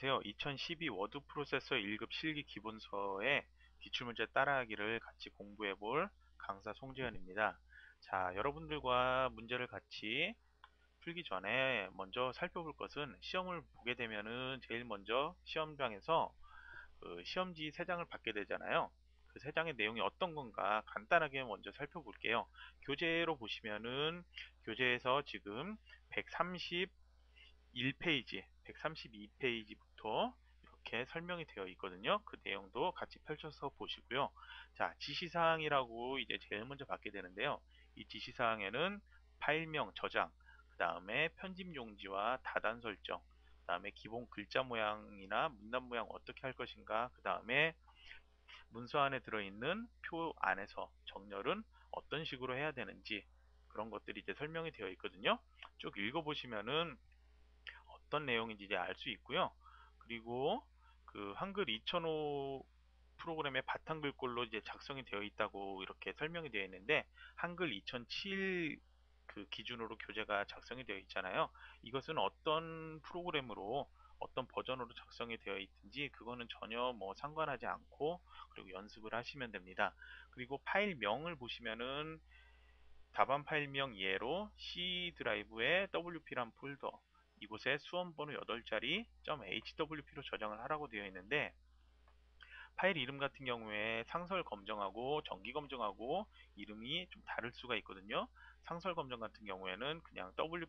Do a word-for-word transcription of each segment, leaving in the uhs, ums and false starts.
안녕하세요. 이천십이 워드 프로세서 일 급 실기 기본서의 기출문제 따라하기를 같이 공부해 볼 강사 송지현입니다. 자, 여러분들과 문제를 같이 풀기 전에 먼저 살펴볼 것은, 시험을 보게 되면은 제일 먼저 시험장에서 그 시험지 세 장을 받게 되잖아요. 그 세 장의 내용이 어떤 건가 간단하게 먼저 살펴볼게요. 교재로 보시면은 교재에서 지금 백삼십일 페이지, 백삼십이 페이지부터 이렇게 설명이 되어 있거든요. 그 내용도 같이 펼쳐서 보시고요. 자, 지시사항이라고 이제 제일 먼저 받게 되는데요. 이 지시사항에는 파일명 저장, 그 다음에 편집 용지와 다단 설정, 그 다음에 기본 글자 모양이나 문단 모양 어떻게 할 것인가, 그 다음에 문서 안에 들어있는 표 안에서 정렬은 어떤 식으로 해야 되는지, 그런 것들이 이제 설명이 되어 있거든요. 쭉 읽어보시면은 어떤 내용인지 이제 알 수 있고요. 그리고 그 한글 이천오 프로그램의 바탕 글꼴로 이제 작성이 되어 있다고 이렇게 설명이 되어 있는데, 한글 이천칠 그 기준으로 교재가 작성이 되어 있잖아요. 이것은 어떤 프로그램으로 어떤 버전으로 작성이 되어 있든지 그거는 전혀 뭐 상관하지 않고, 그리고 연습을 하시면 됩니다. 그리고 파일명을 보시면은 답안 파일명 예로 C 드라이브의 더블유피란 폴더, 이곳에 수험번호 여덟 자리 .hwp로 저장을 하라고 되어 있는데, 파일 이름 같은 경우에 상설 검정하고 정기 검정하고 이름이 좀 다를 수가 있거든요. 상설 검정 같은 경우에는 그냥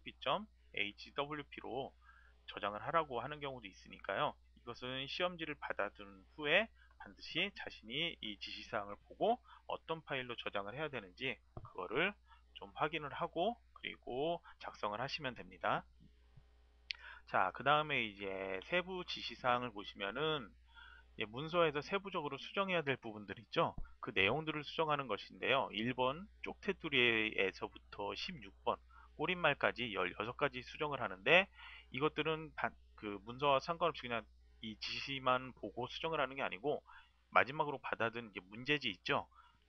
wp.hwp로 저장을 하라고 하는 경우도 있으니까요. 이것은 시험지를 받아둔 후에 반드시 자신이 이 지시사항을 보고 어떤 파일로 저장을 해야 되는지 그거를 좀 확인을 하고, 그리고 작성을 하시면 됩니다. 자, 그 다음에 이제 세부 지시사항을 보시면은 예, 문서에서 세부적으로 수정해야 될 부분들 있죠. 그 내용들을 수정하는 것인데요. 일 번 쪽테두리에서부터 십육 번 꼬릿말까지 십육 가지 수정을 하는데, 이것들은 단, 그 문서와 상관없이 그냥 이 지시만 보고 수정을 하는 게 아니고, 마지막으로 받아든 이제 문제지 있죠.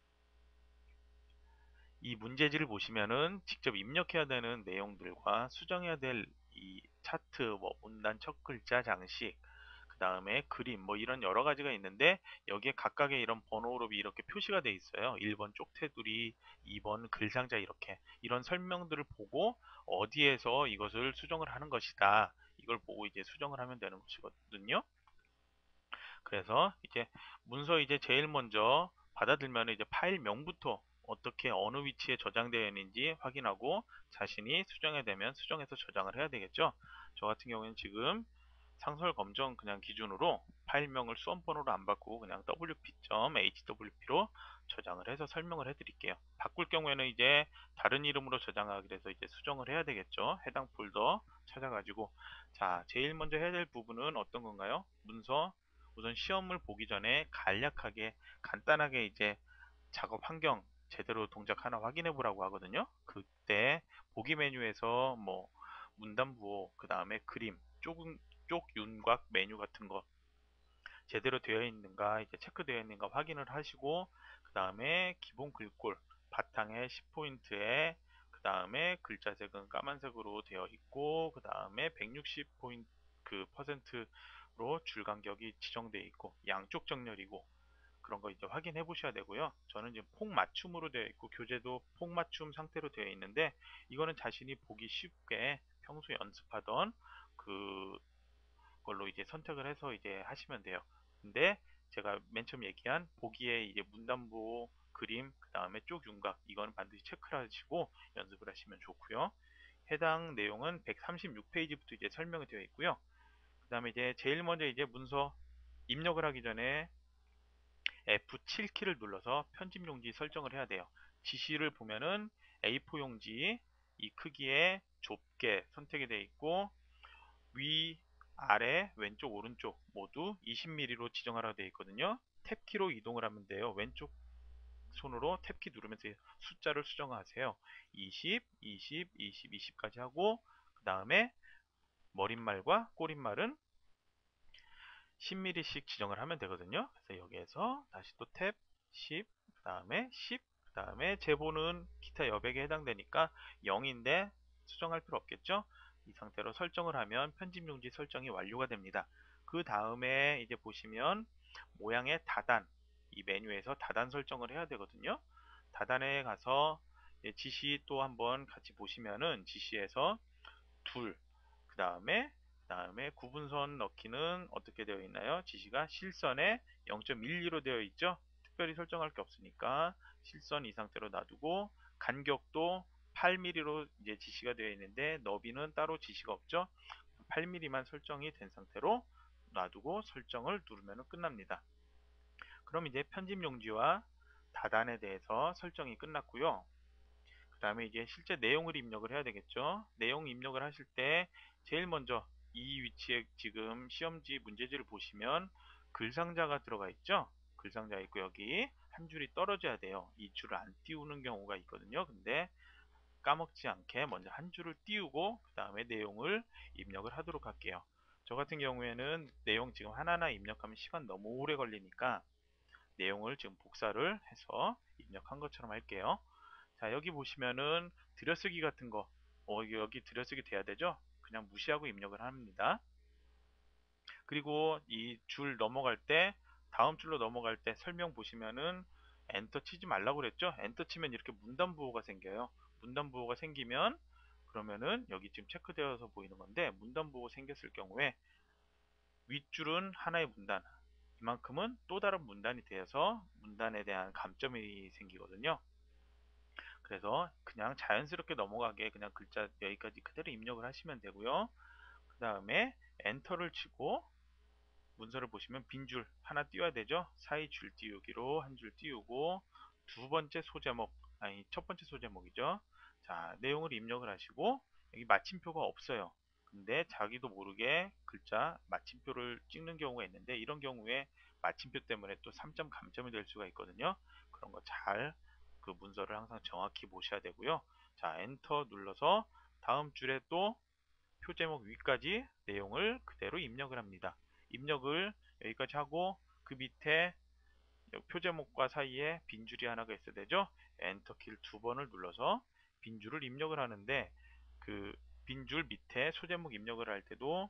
이 문제지를 보시면은 직접 입력해야 되는 내용들과 수정해야 될 이 차트, 뭐 문단 첫 글자 장식, 그 다음에 그림, 뭐 이런 여러 가지가 있는데, 여기에 각각의 이런 번호로 이렇게 표시가 돼 있어요. 일 번 쪽테두리, 이 번 글상자, 이렇게 이런 설명들을 보고 어디에서 이것을 수정을 하는 것이다, 이걸 보고 이제 수정을 하면 되는 것이거든요. 그래서 이제 문서 이제 제일 먼저 받아들면 이제 파일명부터 어떻게 어느 위치에 저장되어 있는지 확인하고, 자신이 수정해야 되면 수정해서 저장을 해야 되겠죠. 저 같은 경우에는 지금 상설 검정 그냥 기준으로 파일명을 수험번호로 안 바꾸고 그냥 wp.hwp로 저장을 해서 설명을 해 드릴게요. 바꿀 경우에는 이제 다른 이름으로 저장하기 위해서 이제 수정을 해야 되겠죠. 해당 폴더 찾아가지고. 자, 제일 먼저 해야 될 부분은 어떤 건가요? 문서. 우선 시험을 보기 전에 간략하게 간단하게 이제 작업 환경 제대로 동작 하나 확인해 보라고 하거든요. 그때 보기 메뉴에서 뭐 문단부호, 그 다음에 그림, 쪽, 쪽 윤곽 메뉴 같은 거 제대로 되어 있는가 이제 체크되어 있는가 확인을 하시고, 그 다음에 기본 글꼴 바탕에 십 포인트에, 그 다음에 글자색은 까만색으로 되어 있고, 그 다음에 백육십 포인트 그 퍼센트로 줄 간격이 지정되어 있고, 양쪽 정렬이고, 그런 거 이제 확인해 보셔야 되고요. 저는 지금 폭 맞춤으로 되어 있고 교재도 폭 맞춤 상태로 되어 있는데, 이거는 자신이 보기 쉽게 평소 연습하던 그 걸로 이제 선택을 해서 이제 하시면 돼요. 근데 제가 맨 처음 얘기한 보기에 이제 문단부, 그림, 그 다음에 쪽 윤곽, 이거는 반드시 체크를 하시고 연습을 하시면 좋고요. 해당 내용은 백삼십육 페이지부터 이제 설명이 되어 있고요. 그 다음에 이제 제일 먼저 이제 문서 입력을 하기 전에 에프 칠 키를 눌러서 편집 용지 설정을 해야 돼요. 지시를 보면은 에이 사 용지 이 크기에 좁게 선택이 되어 있고, 위, 아래, 왼쪽, 오른쪽 모두 이십 밀리미터로 지정하라고 되어 있거든요. 탭키로 이동을 하면 돼요. 왼쪽 손으로 탭키 누르면서 숫자를 수정하세요. 이십, 이십, 이십, 이십까지 하고, 그 다음에 머릿말과 꼬릿말은 십 밀리미터씩 지정을 하면 되거든요. 그래서 여기에서 다시 또 탭 십, 그 다음에 십, 그 다음에 제보는 기타 여백에 해당되니까 영인데 수정할 필요 없겠죠. 이 상태로 설정을 하면 편집 용지 설정이 완료가 됩니다. 그 다음에 이제 보시면 모양의 다단, 이 메뉴에서 다단 설정을 해야 되거든요. 다단에 가서 지시 또 한번 같이 보시면은 지시에서 둘, 그 다음에 그 다음에 구분선 넣기는 어떻게 되어 있나요? 지시가 실선에 영 점 일이로 되어 있죠. 특별히 설정할 게 없으니까 실선 이 상태로 놔두고, 간격도 팔 밀리미터로 이제 지시가 되어 있는데 너비는 따로 지시가 없죠. 팔 밀리미터만 설정이 된 상태로 놔두고 설정을 누르면 끝납니다. 그럼 이제 편집 용지와 다단에 대해서 설정이 끝났고요. 그 다음에 이제 실제 내용을 입력을 해야 되겠죠. 내용 입력을 하실 때 제일 먼저 이 위치에 지금 시험지 문제지를 보시면 글상자가 들어가 있죠. 글상자 있고 여기 한 줄이 떨어져야 돼요. 이 줄을 안 띄우는 경우가 있거든요. 근데 까먹지 않게 먼저 한 줄을 띄우고 그 다음에 내용을 입력을 하도록 할게요. 저 같은 경우에는 내용 지금 하나하나 입력하면 시간 너무 오래 걸리니까 내용을 지금 복사를 해서 입력한 것처럼 할게요. 자, 여기 보시면은 들여쓰기 같은 거, 어, 여기 들여쓰기 돼야 되죠? 그냥 무시하고 입력을 합니다. 그리고 이 줄 넘어갈 때, 다음 줄로 넘어갈 때 설명 보시면은 엔터 치지 말라고 그랬죠? 엔터 치면 이렇게 문단부호가 생겨요. 문단부호가 생기면 그러면은 여기 지금 체크되어서 보이는 건데, 문단부호 생겼을 경우에 윗줄은 하나의 문단, 이만큼은 또 다른 문단이 되어서 문단에 대한 감점이 생기거든요. 그래서 그냥 자연스럽게 넘어가게 그냥 글자 여기까지 그대로 입력을 하시면 되고요. 그 다음에 엔터를 치고 문서를 보시면 빈줄 하나 띄워야 되죠. 사이 줄 띄우기로 한 줄 띄우고, 두 번째 소제목, 아니 첫 번째 소제목이죠. 자, 내용을 입력을 하시고 여기 마침표가 없어요. 근데 자기도 모르게 글자 마침표를 찍는 경우가 있는데, 이런 경우에 마침표 때문에 또 삼 점 감점이 될 수가 있거든요. 그런 거 잘 그 문서를 항상 정확히 보셔야 되고요. 자, 엔터 눌러서 다음 줄에 또 표제목 위까지 내용을 그대로 입력을 합니다. 입력을 여기까지 하고 그 밑에 표제목과 사이에 빈줄이 하나가 있어야 되죠. 엔터키를 두 번을 눌러서 빈줄을 입력을 하는데, 그 빈줄 밑에 소제목 입력을 할 때도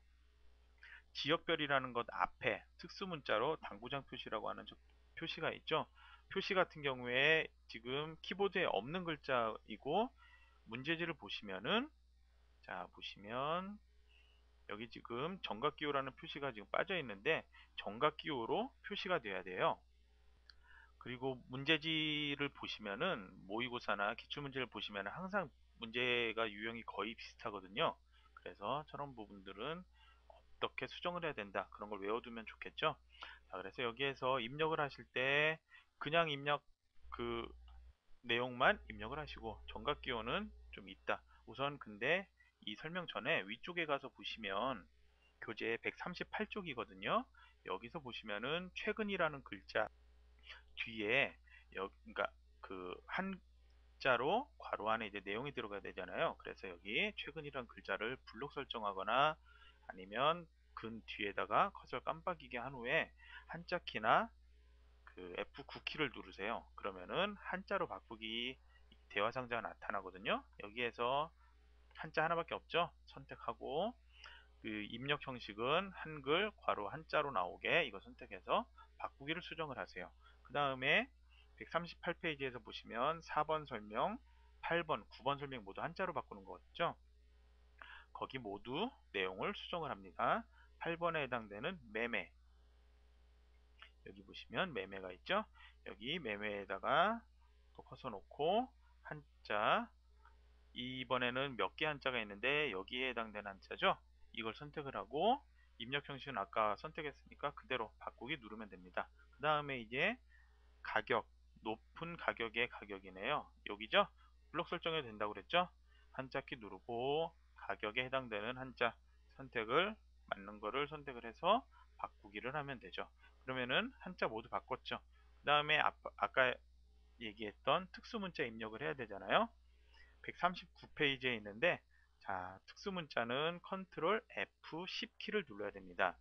지역별이라는 것 앞에 특수문자로 당구장 표시라고 하는 표시가 있죠. 표시 같은 경우에 지금 키보드에 없는 글자이고, 문제지를 보시면은, 자 보시면 여기 지금 정각기호라는 표시가 지금 빠져 있는데 정각기호로 표시가 돼야 돼요. 그리고 문제지를 보시면은 모의고사나 기출문제를 보시면 항상 문제가 유형이 거의 비슷하거든요. 그래서 저런 부분들은 어떻게 수정을 해야 된다, 그런 걸 외워두면 좋겠죠. 자, 그래서 여기에서 입력을 하실 때 그냥 입력 그 내용만 입력을 하시고, 정각기호는 좀 있다. 우선 근데 이 설명 전에 위쪽에 가서 보시면 교재 백삼십팔 쪽이거든요. 여기서 보시면은 최근이라는 글자 뒤에 여, 그러니까 그 한자로 괄호 안에 이제 내용이 들어가야 되잖아요. 그래서 여기 최근이라는 글자를 블록 설정하거나 아니면 근 뒤에다가 커서 깜빡이게 한 후에 한자 키나 그 에프 구 키를 누르세요. 그러면은 한자로 바꾸기 대화 상자가 나타나거든요. 여기에서 한자 하나밖에 없죠. 선택하고 그 입력 형식은 한글 괄호 한자로 나오게 이거 선택해서 바꾸기를 수정을 하세요. 그 다음에 백삼십팔 페이지에서 보시면 사 번 설명, 팔 번, 구 번 설명 모두 한자로 바꾸는 거 있죠. 거기 모두 내용을 수정을 합니다. 팔 번에 해당되는 매매, 여기 보시면 매매가 있죠. 여기 매매에다가 또 커서 놓고 한자, 이번에는 몇 개 한자가 있는데 여기에 해당되는 한자죠. 이걸 선택을 하고 입력 형식은 아까 선택했으니까 그대로 바꾸기 누르면 됩니다. 그 다음에 이제 가격, 높은 가격의 가격이네요. 여기죠. 블록 설정해도 된다고 그랬죠. 한자키 누르고 가격에 해당되는 한자 선택을 맞는 거를 선택을 해서 바꾸기를 하면 되죠. 그러면은 한자 모두 바꿨죠. 그 다음에 아까 얘기했던 특수문자 입력을 해야 되잖아요. 백삼십구 페이지에 있는데, 자, 특수문자는 컨트롤 에프 십 키를 눌러야 됩니다.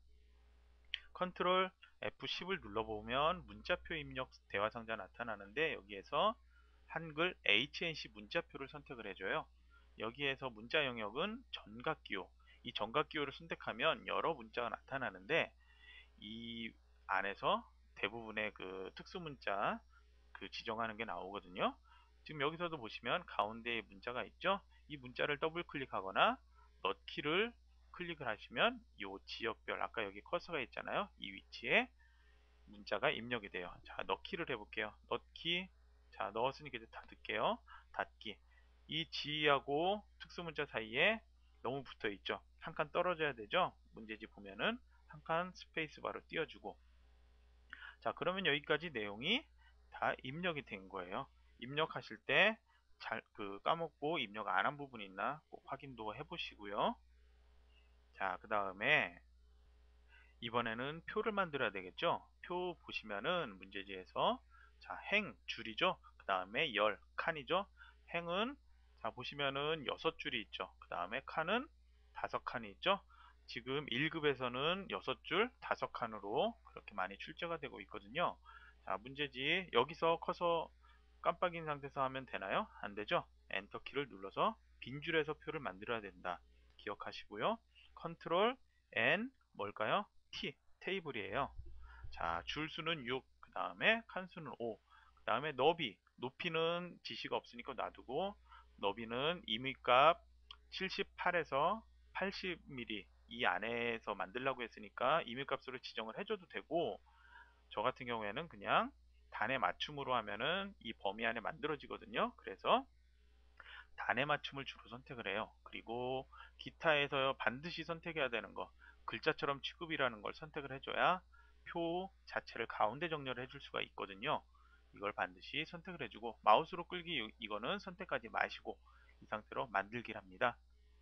컨트롤 에프 십을 눌러보면 문자표 입력 대화상자 나타나는데, 여기에서 한글 에이치엔씨 문자표를 선택을 해줘요. 여기에서 문자 영역은 정각기호, 이 정각기호를 선택하면 여러 문자가 나타나는데 이 안에서 대부분의 그 특수문자 그 지정하는 게 나오거든요. 지금 여기서도 보시면 가운데에 문자가 있죠. 이 문자를 더블 클릭하거나 넣기를 클릭을 하시면 이 지역별, 아까 여기 커서가 있잖아요. 이 위치에 문자가 입력이 돼요. 자, 넣기를 해볼게요. 넣기. 자, 넣었으니까 이제 닫을게요. 닫기. 이 지하고 특수문자 사이에 너무 붙어 있죠. 한 칸 떨어져야 되죠. 문제지 보면은 한 칸 스페이스 바로 띄워주고. 자, 그러면 여기까지 내용이 다 입력이 된 거예요. 입력하실 때 잘 그 까먹고 입력 안 한 부분이 있나 꼭 확인도 해보시고요. 자, 그 다음에 이번에는 표를 만들어야 되겠죠. 표 보시면은 문제지에서 자, 행 줄이죠. 그 다음에 열 칸이죠. 행은 자 보시면은 여섯 줄이 있죠. 그 다음에 칸은 다섯 칸이 있죠. 지금 일 급에서는 여섯 줄 다섯 칸으로 그렇게 많이 출제가 되고 있거든요. 자, 문제지 여기서 커서 깜빡인 상태에서 하면 되나요? 안 되죠. 엔터 키를 눌러서 빈 줄에서 표를 만들어야 된다. 기억하시고요. 컨트롤 N 뭘까요? T 테이블이에요. 자, 줄수는 육, 그 다음에 칸수는 오, 그 다음에 너비, 높이는 지시가 없으니까 놔두고 너비는 임의값 칠십팔에서 팔십 밀리미터 이 안에서 만들려고 했으니까 임의값으로 지정을 해줘도 되고, 저 같은 경우에는 그냥 단의 맞춤으로 하면은 이 범위 안에 만들어지거든요. 그래서 단의 맞춤을 주로 선택을 해요. 그리고 기타에서 반드시 선택해야 되는 거, 글자처럼 취급이라는 걸 선택을 해줘야 표 자체를 가운데 정렬을 해줄 수가 있거든요. 이걸 반드시 선택을 해주고, 마우스로 끌기 이거는 선택하지 마시고 이 상태로 만들기를 합니다.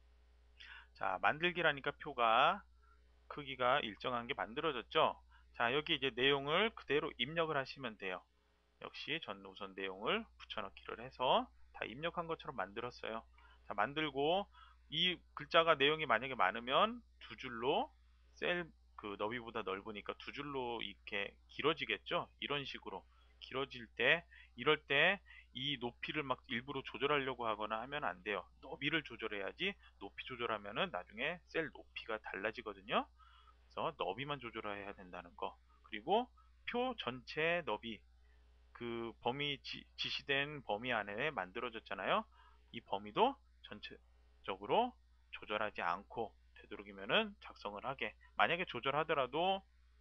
자, 만들기라니까 표가 크기가 일정한 게 만들어졌죠. 자, 여기 이제 내용을 그대로 입력을 하시면 돼요. 역시 전 우선 내용을 붙여넣기를 해서 다 입력한 것처럼 만들었어요. 자, 만들고 이 글자가 내용이 만약에 많으면 두 줄로 셀 그 너비보다 넓으니까 두 줄로 이렇게 길어지겠죠. 이런 식으로 길어질 때 이럴 때 이 높이를 막 일부러 조절하려고 하거나 하면 안 돼요. 너비를 조절해야지. 높이 조절하면은 나중에 셀 높이가 달라지거든요. 그래서 너비만 조절해야 된다는 거. 그리고 표 전체 너비 그 범위 지, 지시된 범위 안에 만들어졌잖아요. 이 범위도 전체적으로 조절하지 않고 되도록이면은 작성을 하게. 만약에 조절하더라도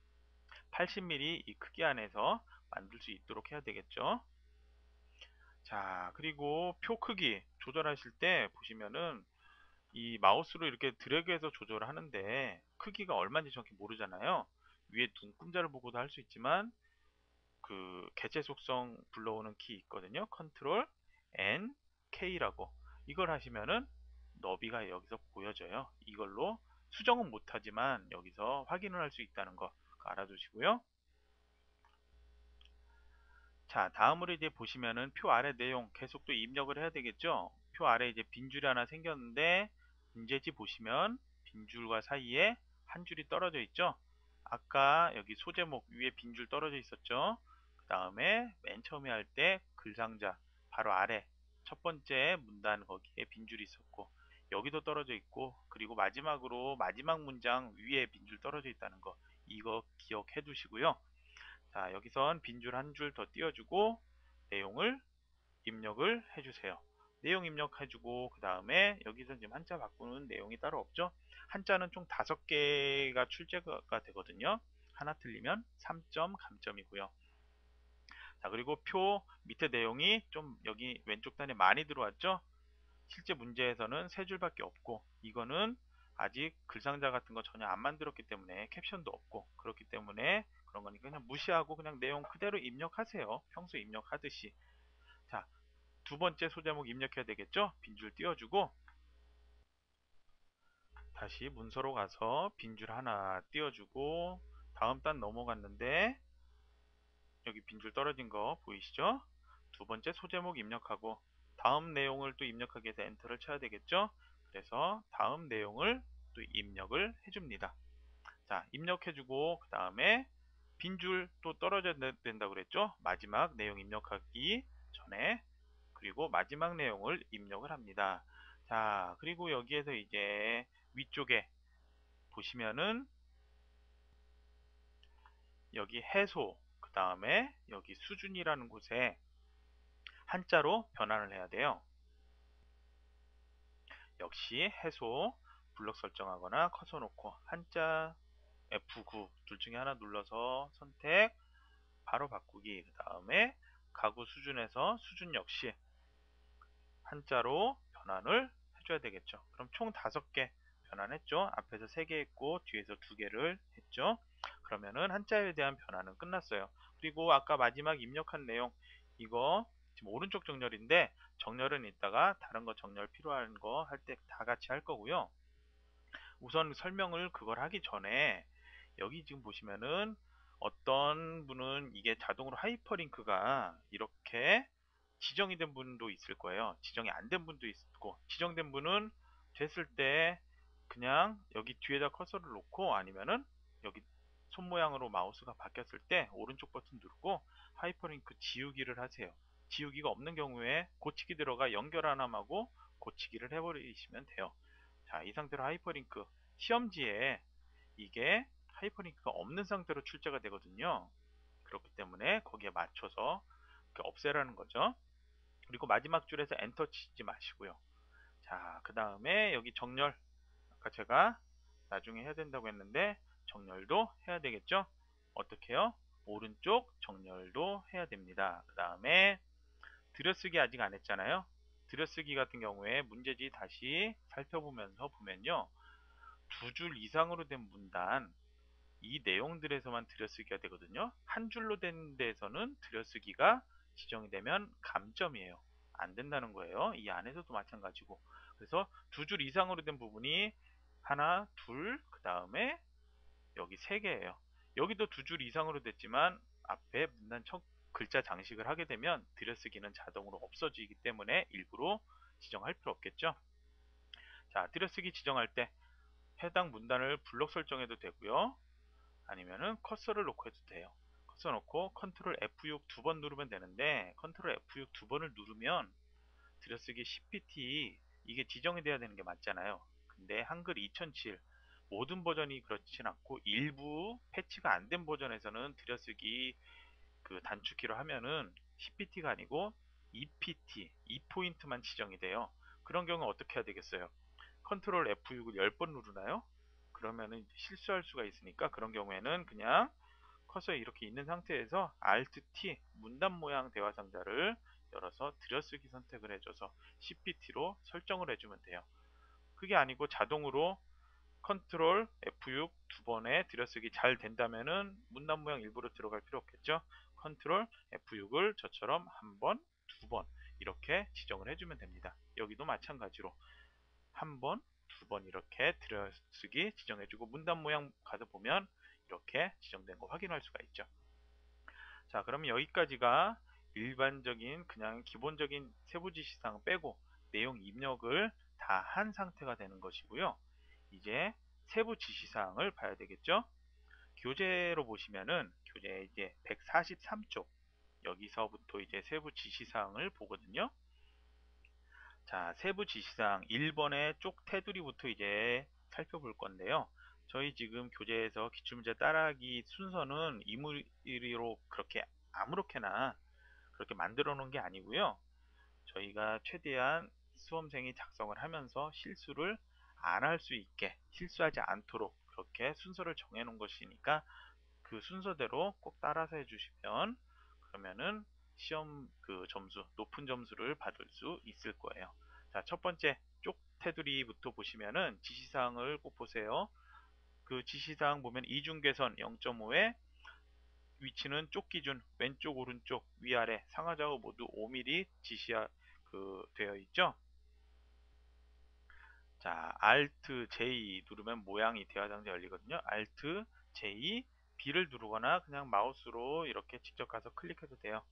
팔십 밀리미터 이 크기 안에서 만들 수 있도록 해야 되겠죠. 자, 그리고 표 크기 조절하실 때 보시면은 이 마우스로 이렇게 드래그해서 조절을 하는데 크기가 얼마인지 정확히 모르잖아요. 위에 눈금자를 보고도 할 수 있지만 그 개체 속성 불러오는 키 있거든요. 컨트롤 N K라고 이걸 하시면은 너비가 여기서 보여져요. 이걸로 수정은 못하지만 여기서 확인을 할 수 있다는 거 알아두시고요. 자, 다음으로 이제 보시면은 표 아래 내용 계속 또 입력을 해야 되겠죠. 표 아래 이제 빈줄이 하나 생겼는데 문제지 보시면 빈줄과 사이에 한 줄이 떨어져 있죠. 아까 여기 소제목 위에 빈줄 떨어져 있었죠. 그 다음에 맨 처음에 할 때 글상자 바로 아래 첫 번째 문단 거기에 빈줄이 있었고 여기도 떨어져 있고 그리고 마지막으로 마지막 문장 위에 빈줄 떨어져 있다는 거 이거 기억해 두시고요. 자, 여기선 빈줄 한 줄 더 띄워주고 내용을 입력을 해주세요. 내용 입력해주고 그 다음에 여기서 지금 한자 바꾸는 내용이 따로 없죠. 한자는 총 다섯 개가 출제가 되거든요. 하나 틀리면 삼 점 감점이고요. 자, 그리고 표 밑에 내용이 좀 여기 왼쪽 단에 많이 들어왔죠. 실제 문제에서는 세 줄밖에 없고 이거는 아직 글상자 같은 거 전혀 안 만들었기 때문에 캡션도 없고 그렇기 때문에 그런 거니까 그냥 무시하고 그냥 내용 그대로 입력하세요. 평소 입력하듯이. 자, 두 번째 소제목 입력해야 되겠죠? 빈줄 띄워주고 다시 문서로 가서 빈줄 하나 띄워주고 다음 단 넘어갔는데 여기 빈줄 떨어진 거 보이시죠? 두 번째 소제목 입력하고 다음 내용을 또 입력하기 위해서 엔터를 쳐야 되겠죠? 그래서 다음 내용을 또 입력을 해줍니다. 자, 입력해주고 그 다음에 빈줄 또 떨어져야 된다고 그랬죠? 마지막 내용 입력하기 전에 그리고 마지막 내용을 입력을 합니다. 자, 그리고 여기에서 이제 위쪽에 보시면은 여기 해소, 그 다음에 여기 수준이라는 곳에 한자로 변환을 해야 돼요. 역시 해소, 블럭 설정하거나 커서 놓고 한자 에프 구 둘 중에 하나 눌러서 선택, 바로 바꾸기. 그 다음에 가구 수준에서 수준 역시 한자로 변환을 해줘야 되겠죠. 그럼 총 다섯 개 변환했죠. 앞에서 세 개 했고 뒤에서 두 개를 했죠. 그러면은 한자에 대한 변환은 끝났어요. 그리고 아까 마지막 입력한 내용, 이거 지금 오른쪽 정렬인데 정렬은 이따가 다른 거 정렬 필요한 거 할 때 다 같이 할 거고요. 우선 설명을 그걸 하기 전에 여기 지금 보시면은 어떤 분은 이게 자동으로 하이퍼링크가 이렇게 지정이 된 분도 있을 거예요. 지정이 안 된 분도 있고, 지정된 분은 됐을 때 그냥 여기 뒤에다 커서를 놓고, 아니면은 여기 손 모양으로 마우스가 바뀌었을 때 오른쪽 버튼 누르고 하이퍼링크 지우기를 하세요. 지우기가 없는 경우에 고치기 들어가 연결 하나하고 고치기를 해버리시면 돼요. 자, 이 상태로 하이퍼링크 시험지에 이게 하이퍼링크가 없는 상태로 출제가 되거든요. 그렇기 때문에 거기에 맞춰서 없애라는 거죠. 그리고 마지막 줄에서 엔터 치지 마시고요. 자, 그 다음에 여기 정렬, 아까 제가 나중에 해야 된다고 했는데 정렬도 해야 되겠죠. 어떻게 해요? 오른쪽 정렬도 해야 됩니다. 그 다음에 들여쓰기 아직 안 했잖아요. 들여쓰기 같은 경우에 문제지 다시 살펴보면서 보면요, 두 줄 이상으로 된 문단, 이 내용들에서만 들여쓰기가 되거든요. 한 줄로 된 데에서는 들여쓰기가 지정이 되면 감점이에요. 안 된다는 거예요. 이 안에서도 마찬가지고. 그래서 두 줄 이상으로 된 부분이 하나, 둘, 그 다음에 여기 세 개예요. 여기도 두 줄 이상으로 됐지만 앞에 문단 첫 글자 장식을 하게 되면 들여쓰기는 자동으로 없어지기 때문에 일부러 지정할 필요 없겠죠. 자, 들여쓰기 지정할 때 해당 문단을 블록 설정해도 되고요. 아니면은 커서를 놓고 해도 돼요. 커서 놓고 컨트롤 에프 육 두 번 누르면 되는데, 컨트롤 에프 육 두 번을 누르면 들여쓰기 씨피티 이게 지정이 돼야 되는 게 맞잖아요. 근데 한글 이천칠 모든 버전이 그렇진 않고 일부 패치가 안 된 버전에서는 들여쓰기 그 단축키로 하면은 씨피티가 아니고 이피티, 이 포인트만 지정이 돼요. 그런 경우 어떻게 해야 되겠어요? 컨트롤 에프 육을 열 번 누르나요? 그러면은 실수할 수가 있으니까 그런 경우에는 그냥 커서 이렇게 있는 상태에서 알트 티 문단 모양 대화 상자를 열어서 들여쓰기 선택을 해줘서 씨피티로 설정을 해주면 돼요. 그게 아니고 자동으로 컨트롤 에프 육 두 번에 들여쓰기 잘 된다면은 문단 모양 일부러 들어갈 필요 없겠죠. 컨트롤 에프 육을 저처럼 한 번, 두 번 이렇게 지정을 해주면 됩니다. 여기도 마찬가지로 한 번, 두 번 이렇게 들여쓰기 지정해주고 문단 모양 가서 보면 이렇게 지정된 거 확인할 수가 있죠. 자, 그러면 여기까지가 일반적인 그냥 기본적인 세부 지시사항 빼고 내용 입력을 다 한 상태가 되는 것이고요. 이제 세부 지시사항을 봐야 되겠죠. 교재로 보시면은 교재 이제 백사십삼 쪽 여기서부터 이제 세부 지시사항을 보거든요. 자, 세부 지시사항 일 번의 쪽 테두리부터 이제 살펴볼 건데요. 저희 지금 교재에서 기출문제 따라하기 순서는 임의로 그렇게 아무렇게나 그렇게 만들어 놓은 게 아니고요. 저희가 최대한 수험생이 작성을 하면서 실수를 안 할 수 있게, 실수하지 않도록 그렇게 순서를 정해 놓은 것이니까 그 순서대로 꼭 따라서 해주시면 그러면은 시험 그 점수, 높은 점수를 받을 수 있을 거예요. 자, 첫 번째 쪽 테두리부터 보시면은 지시사항을 꼭 보세요. 그 지시사항 보면 이중계선 영 점 오에 위치는 쪽 기준 왼쪽 오른쪽 위아래 상하좌우 모두 오 밀리미터 지시하 그 되어 있죠. 자, Alt J 누르면 모양이 대화상자 열리거든요. Alt J B를 누르거나 그냥 마우스로 이렇게 직접 가서 클릭해도 돼요.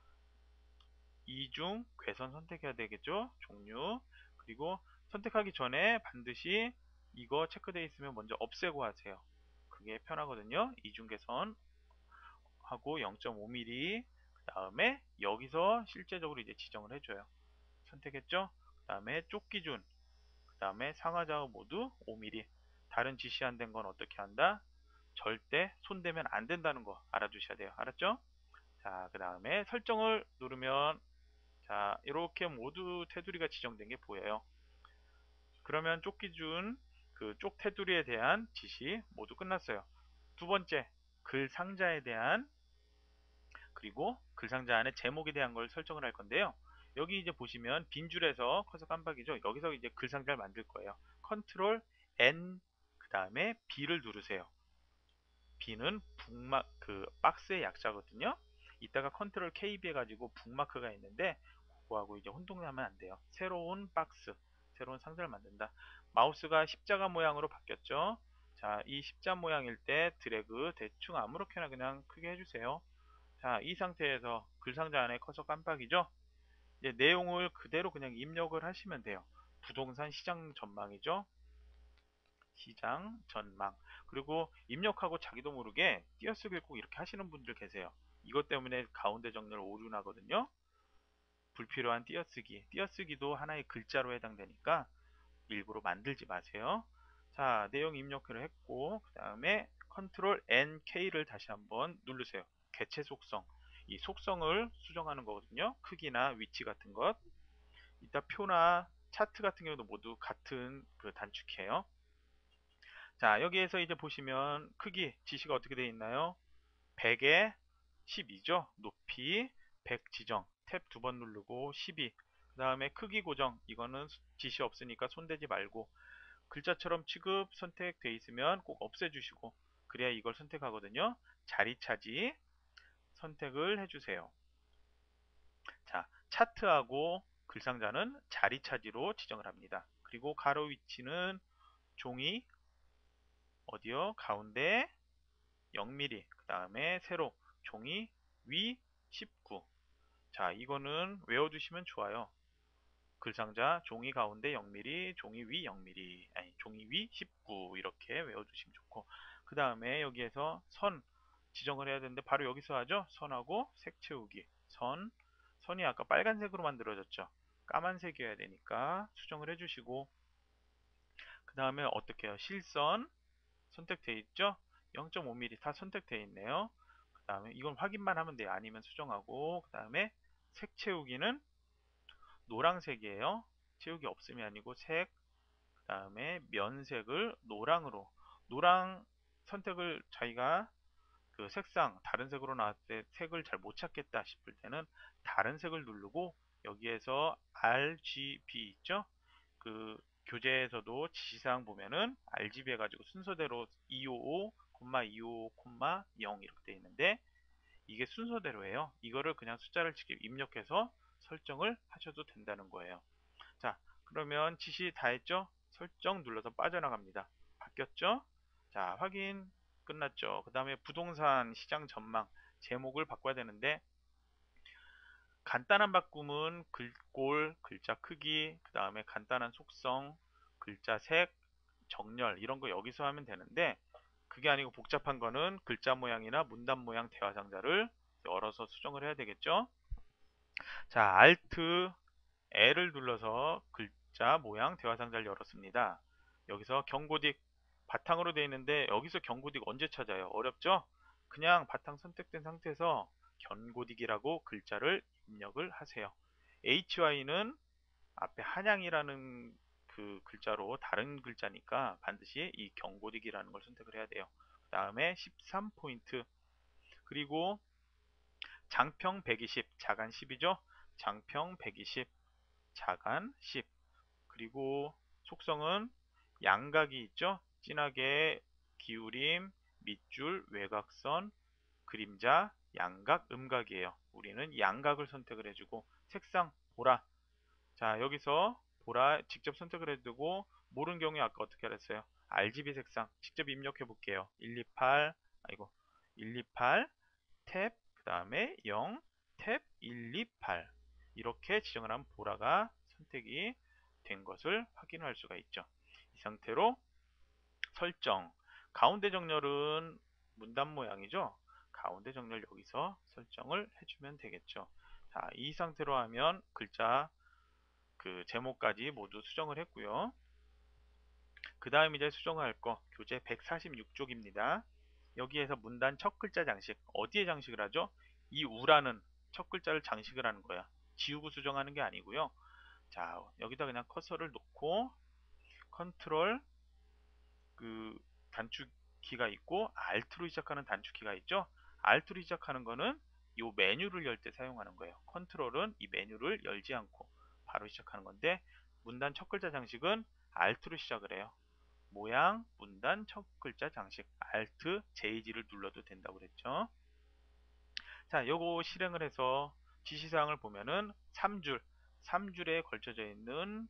이중 궤선 선택해야 되겠죠. 종류. 그리고 선택하기 전에 반드시 이거 체크되어 있으면 먼저 없애고 하세요. 그게 편하거든요. 이중 궤선 하고 영 점 오 밀리미터 그 다음에 여기서 실제적으로 이제 지정을 해줘요. 선택했죠? 그 다음에 쪽 기준 그 다음에 상하좌우 모두 오 밀리미터 다른 지시 안 된 건 어떻게 한다? 절대 손대면 안 된다는 거 알아두셔야 돼요. 알았죠? 자, 그 다음에 설정을 누르면 자, 이렇게 모두 테두리가 지정된 게 보여요. 그러면 쪽 기준 그 쪽 테두리에 대한 지시 모두 끝났어요. 두 번째, 글 상자에 대한 그리고 글 상자 안에 제목에 대한 걸 설정을 할 건데요. 여기 이제 보시면 빈 줄에서 커서 깜빡이죠. 여기서 이제 글 상자를 만들 거예요. 컨트롤 N 그 다음에 B를 누르세요. B는 북마 그 박스의 약자거든요. 이따가 컨트롤 케이비 해가지고 북마크가 있는데 그거하고 이제 혼동하면 안 돼요. 새로운 박스, 새로운 상자를 만든다. 마우스가 십자가 모양으로 바뀌었죠. 자, 이 십자 모양일 때 드래그 대충 아무렇게나 그냥 크게 해주세요. 자, 이 상태에서 글 상자 안에 커서 깜빡이죠. 이제 내용을 그대로 그냥 입력을 하시면 돼요. 부동산 시장 전망이죠. 시장 전망. 그리고 입력하고 자기도 모르게 띄어쓰기를 꼭 이렇게 하시는 분들 계세요. 이것 때문에 가운데 정렬 오류 나거든요. 불필요한 띄어쓰기. 띄어쓰기도 하나의 글자로 해당되니까 일부러 만들지 마세요. 자, 내용 입력을 했고 그 다음에 컨트롤 엔 케이를 다시 한번 누르세요. 개체 속성. 이 속성을 수정하는 거거든요. 크기나 위치 같은 것. 이따 표나 차트 같은 경우도 모두 같은 그 단축해요. 자, 여기에서 이제 보시면 크기 지시가 어떻게 되어 있나요? 백에 십이죠. 높이 백 지정. 탭 두 번 누르고 십이. 그 다음에 크기 고정. 이거는 지시 없으니까 손대지 말고 글자처럼 취급 선택되어 있으면 꼭 없애주시고 그래야 이걸 선택하거든요. 자리 차지 선택을 해주세요. 자, 차트하고 글상자는 자리 차지로 지정을 합니다. 그리고 가로 위치는 종이 어디요? 가운데 영 밀리미터 그 다음에 세로 종이 위 십구. 자, 이거는 외워두시면 좋아요. 글상자 종이 가운데 영 밀리미터 종이 위 영 밀리미터 아니 종이 위 십구 이렇게 외워두시면 좋고 그 다음에 여기에서 선 지정을 해야 되는데 바로 여기서 하죠. 선하고 색 채우기. 선 선이 아까 빨간색으로 만들어졌죠. 까만색이어야 되니까 수정을 해주시고 그 다음에 어떻게 해요? 실선 선택되어 있죠? 영 점 오 밀리미터 다 선택되어 있네요. 그 다음에 이건 확인만 하면 돼요. 아니면 수정하고 그 다음에 색 채우기는 노란색이에요. 채우기 없음이 아니고 색, 그 다음에 면색을 노랑으로 노랑 선택을 자기가 그 색상 다른 색으로 나왔을 때 색을 잘 못 찾겠다 싶을 때는 다른 색을 누르고 여기에서 알지비 있죠? 그 교재에서도 지시사항 보면은 알지비 해가지고 순서대로 이백오십오, 이백오십오, 영 이렇게 되어 있는데 이게 순서대로예요. 이거를 그냥 숫자를 직접 입력해서 설정을 하셔도 된다는 거예요. 자, 그러면 지시 다 했죠? 설정 눌러서 빠져나갑니다. 바뀌었죠? 자, 확인 끝났죠? 그 다음에 부동산 시장 전망 제목을 바꿔야 되는데 간단한 바꿈은 글꼴, 글자 크기, 그 다음에 간단한 속성, 글자 색, 정렬 이런 거 여기서 하면 되는데 그게 아니고 복잡한 거는 글자 모양이나 문단 모양 대화 상자를 열어서 수정을 해야 되겠죠? 자, Alt L을 눌러서 글자 모양 대화 상자를 열었습니다. 여기서 경고딕 바탕으로 되어 있는데 여기서 경고딕 언제 찾아요? 어렵죠? 그냥 바탕 선택된 상태에서 경고딕이라고 글자를 입력을 하세요. 에이치와이는 앞에 한양이라는 그 글자로 다른 글자니까 반드시 이 경고딕이라는 걸 선택을 해야 돼요. 그 다음에 십삼 포인트 그리고 장평 백이십 자간 십이죠. 장평 백이십 자간 십 그리고 속성은 양각이 있죠. 진하게 기울임, 밑줄, 외곽선, 그림자, 양각, 음각이에요. 우리는 양각을 선택을 해주고 색상 보라. 자, 여기서 보라 직접 선택을 해두고 모르는 경우에 아까 어떻게 하랬어요? 알지비 색상 직접 입력해 볼게요. 백이십팔 아이고 백이십팔 탭 그 다음에 영 탭 백이십팔 이렇게 지정을 하면 보라가 선택이 된 것을 확인할 수가 있죠. 이 상태로 설정 가운데 정렬은 문단 모양이죠. 가운데 정렬 여기서 설정을 해주면 되겠죠. 자, 이 상태로 하면 글자 그 제목까지 모두 수정을 했고요. 그 다음 이제 수정할 거 교재 백사십육 쪽입니다. 여기에서 문단 첫 글자 장식, 어디에 장식을 하죠? 이 우라는 첫 글자를 장식을 하는 거야. 지우고 수정하는 게 아니고요. 자, 여기다 그냥 커서를 놓고 컨트롤 그 단축키가 있고 알트로 시작하는 단축키가 있죠. 알트로 시작하는 거는 이 메뉴를 열 때 사용하는 거예요. 컨트롤은 이 메뉴를 열지 않고 바로 시작하는 건데, 문단 첫 글자 장식은 알트로 시작을 해요. 모양, 문단, 첫 글자 장식, 알트, 제이지를 눌러도 된다고 그랬죠. 자, 요거 실행을 해서 지시사항을 보면은 삼 줄, 삼 줄에 걸쳐져 있는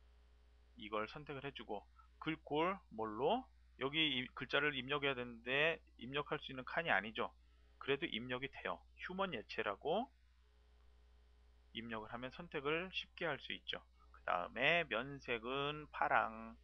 이걸 선택을 해주고, 글꼴 뭘로? 여기 이 글자를 입력해야 되는데 입력할 수 있는 칸이 아니죠. 그래도 입력이 돼요. 휴먼 예체라고 입력을 하면 선택을 쉽게 할 수 있죠. 그 다음에 면색은 파랑,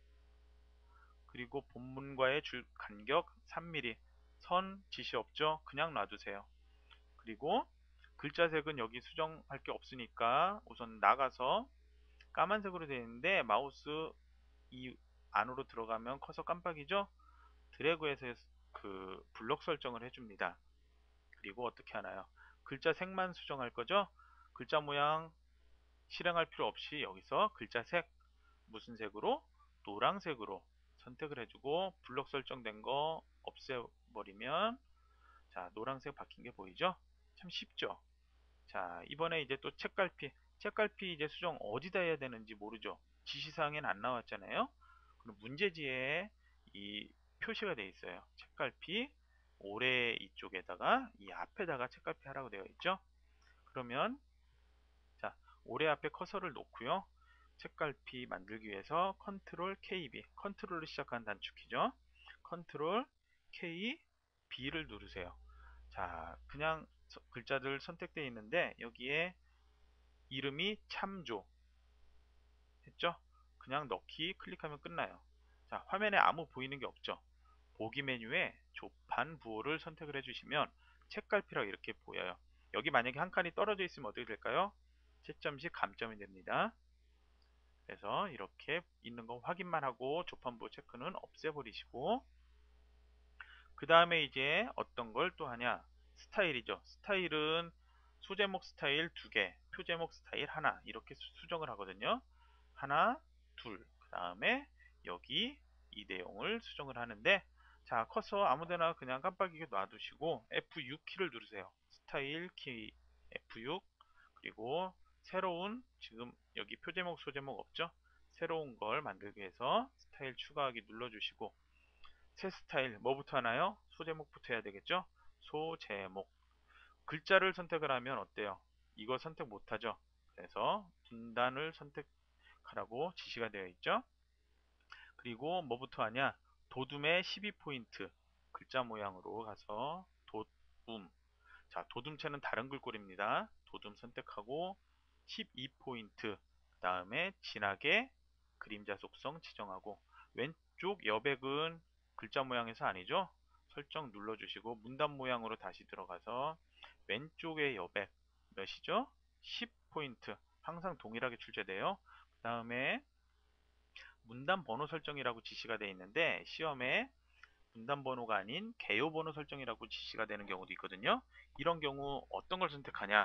그리고 본문과의 줄 간격 삼 밀리미터, 선 지시 없죠? 그냥 놔두세요. 그리고 글자색은 여기 수정할 게 없으니까 우선 나가서, 까만색으로 되어 있는데 마우스 이 안으로 들어가면 커서 깜빡이죠? 드래그해서 그 블록 설정을 해줍니다. 그리고 어떻게 하나요? 글자 색만 수정할 거죠? 글자 모양 실행할 필요 없이 여기서 글자 색 무슨 색으로? 노란색으로 선택을 해주고 블록 설정된 거 없애버리면, 자, 노란색 바뀐 게 보이죠? 참 쉽죠? 자, 이번에 이제 또 책갈피. 책갈피 이제 수정 어디다 해야 되는지 모르죠? 지시사항에는 안 나왔잖아요? 그럼 문제지에 이 표시가 되어 있어요. 책갈피 올해 이쪽에다가 이 앞에다가 책갈피 하라고 되어 있죠? 그러면 자, 올해 앞에 커서를 놓고요. 책갈피 만들기 위해서 컨트롤 케이비, 컨트롤로 시작한 단축키죠. 컨트롤 케이 비를 누르세요. 자, 그냥 서- 글자들 선택되어 있는데 여기에 이름이 참조 했죠? 그냥 넣기 클릭하면 끝나요. 자, 화면에 아무 보이는 게 없죠? 보기 메뉴에 조판 부호를 선택을 해주시면 책갈피라고 이렇게 보여요. 여기 만약에 한 칸이 떨어져 있으면 어떻게 될까요? 채점식 감점이 됩니다. 그래서 이렇게 있는 거 확인만 하고 조판부 체크는 없애버리시고, 그 다음에 이제 어떤 걸 또 하냐? 스타일이죠. 스타일은 소제목 스타일 두 개, 표제목 스타일 하나, 이렇게 수- 수정을 하거든요. 하나, 둘, 그 다음에 여기 이 내용을 수정을 하는데, 자, 커서 아무데나 그냥 깜빡이게 놔두시고 에프 육 키를 누르세요. 스타일 키 에프 육, 그리고 새로운, 지금 여기 표제목 소제목 없죠? 새로운 걸 만들기 위해서 스타일 추가하기 눌러주시고, 새 스타일 뭐부터 하나요? 소제목부터 해야 되겠죠? 소제목. 글자를 선택을 하면 어때요? 이거 선택 못하죠? 그래서 분단을 선택하라고 지시가 되어 있죠? 그리고 뭐부터 하냐? 도둠의 십이 포인트 글자 모양으로 가서 도둠. 자, 도둠체는 다른 글꼴입니다. 도둠 선택하고 십이 포인트, 그 다음에 진하게 그림자 속성 지정하고, 왼쪽 여백은 글자 모양에서 아니죠? 설정 눌러주시고 문단 모양으로 다시 들어가서 왼쪽의 여백 몇이죠? 십 포인트, 항상 동일하게 출제돼요. 그 다음에 문단 번호 설정이라고 지시가 되어 있는데 시험에 문단 번호가 아닌 개요 번호 설정이라고 지시가 되는 경우도 있거든요. 이런 경우 어떤 걸 선택하냐?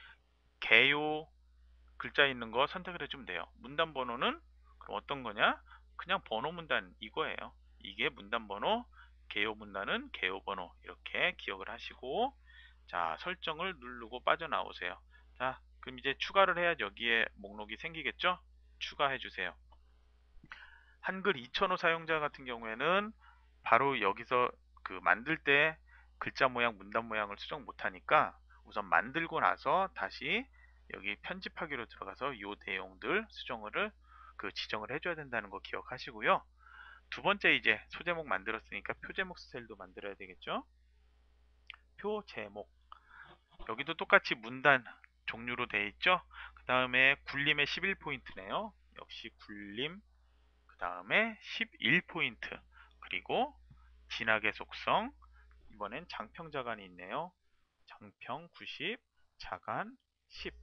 개요 글자 있는 거 선택을 해주면 돼요. 문단 번호는 그럼 어떤 거냐? 그냥 번호 문단 이거예요. 이게 문단 번호, 개요 문단은 개요 번호, 이렇게 기억을 하시고, 자, 설정을 누르고 빠져나오세요. 자, 그럼 이제 추가를 해야 여기에 목록이 생기겠죠? 추가해 주세요. 한글 이천 호 사용자 같은 경우에는 바로 여기서 그 만들 때 글자 모양, 문단 모양을 수정 못하니까 우선 만들고 나서 다시 여기 편집하기로 들어가서 이 내용들 수정을 그 지정을 해줘야 된다는 거 기억하시고요. 두 번째, 이제 소제목 만들었으니까 표제목 스타일도 만들어야 되겠죠. 표제목, 여기도 똑같이 문단 종류로 되어 있죠. 그 다음에 굴림의 십일 포인트네요. 역시 굴림, 그 다음에 십일 포인트, 그리고 진하게 속성, 이번엔 장평 자간이 있네요. 장평 구십, 자간 십.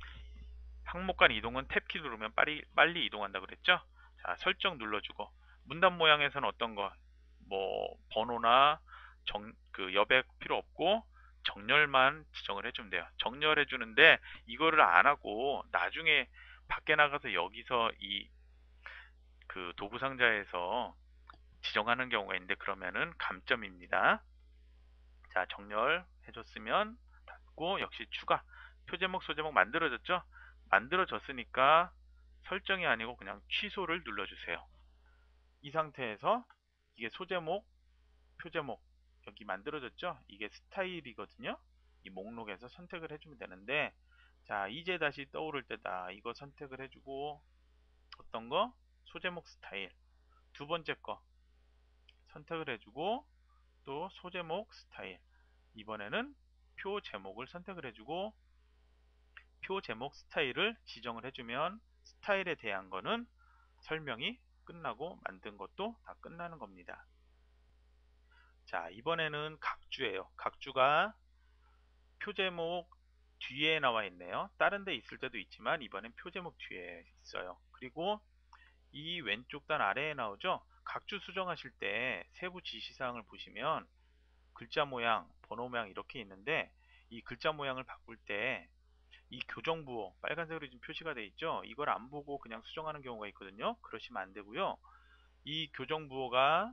항목 간 이동은 탭키 누르면 빨리, 빨리 이동한다 그랬죠? 자, 설정 눌러주고, 문단 모양에서는 어떤 거, 뭐 번호나 정, 그 여백 필요 없고 정렬만 지정을 해주면 돼요. 정렬해 주는데 이거를 안 하고 나중에 밖에 나가서 여기서 이 그 도구 상자에서 지정하는 경우가 있는데 그러면은 감점입니다. 자, 정렬 해줬으면 닫고 역시 추가 표제목 소제목 만들어졌죠? 만들어졌으니까 설정이 아니고 그냥 취소를 눌러주세요. 이 상태에서 이게 소제목, 표제목 여기 만들어졌죠? 이게 스타일이거든요. 이 목록에서 선택을 해주면 되는데 자, 이제 다시 떠오를 때다. 이거 선택을 해주고 어떤 거? 소제목 스타일 두 번째 거 선택을 해주고 또 소제목 스타일 이번에는 표 제목을 선택을 해주고 표 제목 스타일을 지정을 해주면 스타일에 대한 거는 설명이 끝나고 만든 것도 다 끝나는 겁니다. 자, 이번에는 각주예요. 각주가 표 제목 뒤에 나와 있네요. 다른 데 있을 때도 있지만 이번엔 표 제목 뒤에 있어요. 그리고 이 왼쪽 단 아래에 나오죠. 각주 수정하실 때 세부 지시사항을 보시면 글자 모양, 번호 모양 이렇게 있는데 이 글자 모양을 바꿀 때 이 교정부호 빨간색으로 지금 표시가 되어 있죠. 이걸 안 보고 그냥 수정하는 경우가 있거든요. 그러시면 안 되고요. 이 교정부호가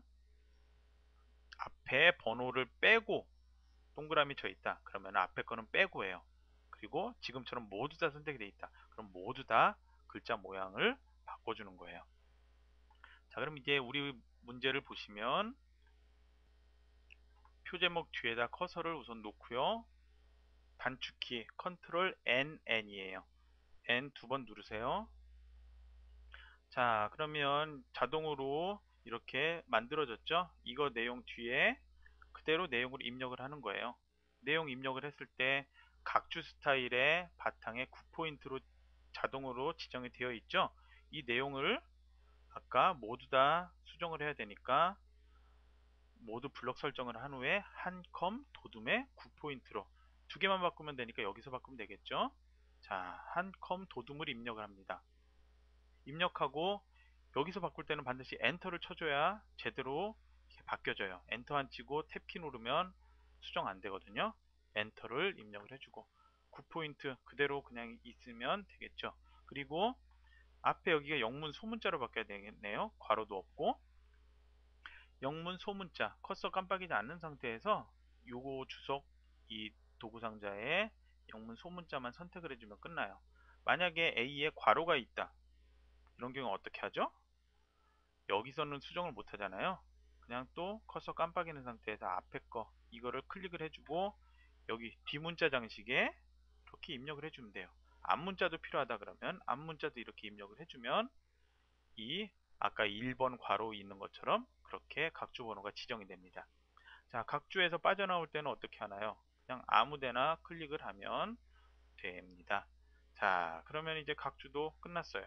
앞에 번호를 빼고 동그라미 쳐 있다. 그러면 앞에 거는 빼고예요. 그리고 지금처럼 모두 다 선택이 되어 있다. 그럼 모두 다 글자 모양을 바꿔주는 거예요. 자, 그럼 이제 우리 문제를 보시면 표제목 뒤에다 커서를 우선 놓고요. 단축키 컨트롤 엔 엔이에요. 엔 두 번 누르세요. 자, 그러면 자동으로 이렇게 만들어졌죠? 이거 내용 뒤에 그대로 내용을 입력을 하는 거예요. 내용 입력을 했을 때 각주 스타일의 바탕에 구 포인트로 자동으로 지정이 되어 있죠? 이 내용을 아까 모두 다 수정을 해야 되니까 모두 블럭 설정을 한 후에 한 컴 도둠에 구 포인트로 두 개만 바꾸면 되니까 여기서 바꾸면 되겠죠? 자, 한 컴 도둠을 입력을 합니다. 입력하고 여기서 바꿀 때는 반드시 엔터를 쳐줘야 제대로 바뀌어져요. 엔터 안 치고 탭키 누르면 수정 안 되거든요. 엔터를 입력을 해주고 구 포인트 그대로 그냥 있으면 되겠죠. 그리고 앞에 여기가 영문 소문자로 바뀌어야 되겠네요. 괄호도 없고 영문 소문자 커서 깜빡이지 않는 상태에서 요거 주석 이 도구 상자에 영문 소문자만 선택을 해주면 끝나요. 만약에 A에 괄호가 있다. 이런 경우 어떻게 하죠? 여기서는 수정을 못 하잖아요. 그냥 또 커서 깜빡이는 상태에서 앞에 거 이거를 클릭을 해주고 여기 뒷문자 장식에 이렇게 입력을 해주면 돼요. 앞문자도 필요하다 그러면 앞문자도 이렇게 입력을 해주면 이 아까 일 번 괄호 있는 것처럼 그렇게 각주 번호가 지정이 됩니다. 자, 각주에서 빠져나올 때는 어떻게 하나요? 그냥 아무데나 클릭을 하면 됩니다. 자, 그러면 이제 각주도 끝났어요.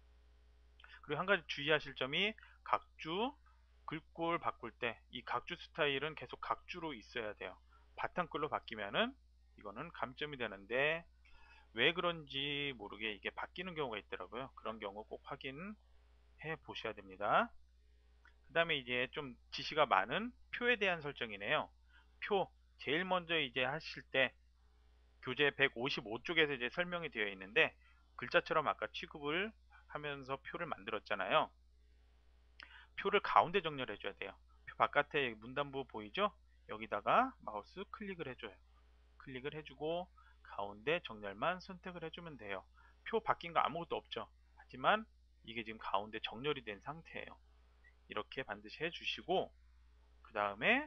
그리고 한 가지 주의하실 점이 각주 글꼴 바꿀 때 이 각주 스타일은 계속 각주로 있어야 돼요. 바탕글로 바뀌면은 이거는 감점이 되는데 왜 그런지 모르게 이게 바뀌는 경우가 있더라고요. 그런 경우 꼭 확인해 보셔야 됩니다. 그 다음에 이제 좀 지시가 많은 표에 대한 설정이네요. 표 제일 먼저 이제 하실 때 교재 백오십오 쪽에서 이제 설명이 되어 있는데 글자처럼 아까 취급을 하면서 표를 만들었잖아요. 표를 가운데 정렬해 줘야 돼요. 표 바깥에 문단부 보이죠? 여기다가 마우스 클릭을 해줘요. 클릭을 해주고 가운데 정렬만 선택을 해주면 돼요. 표 바뀐 거 아무것도 없죠. 하지만 이게 지금 가운데 정렬이 된 상태예요. 이렇게 반드시 해주시고 그 다음에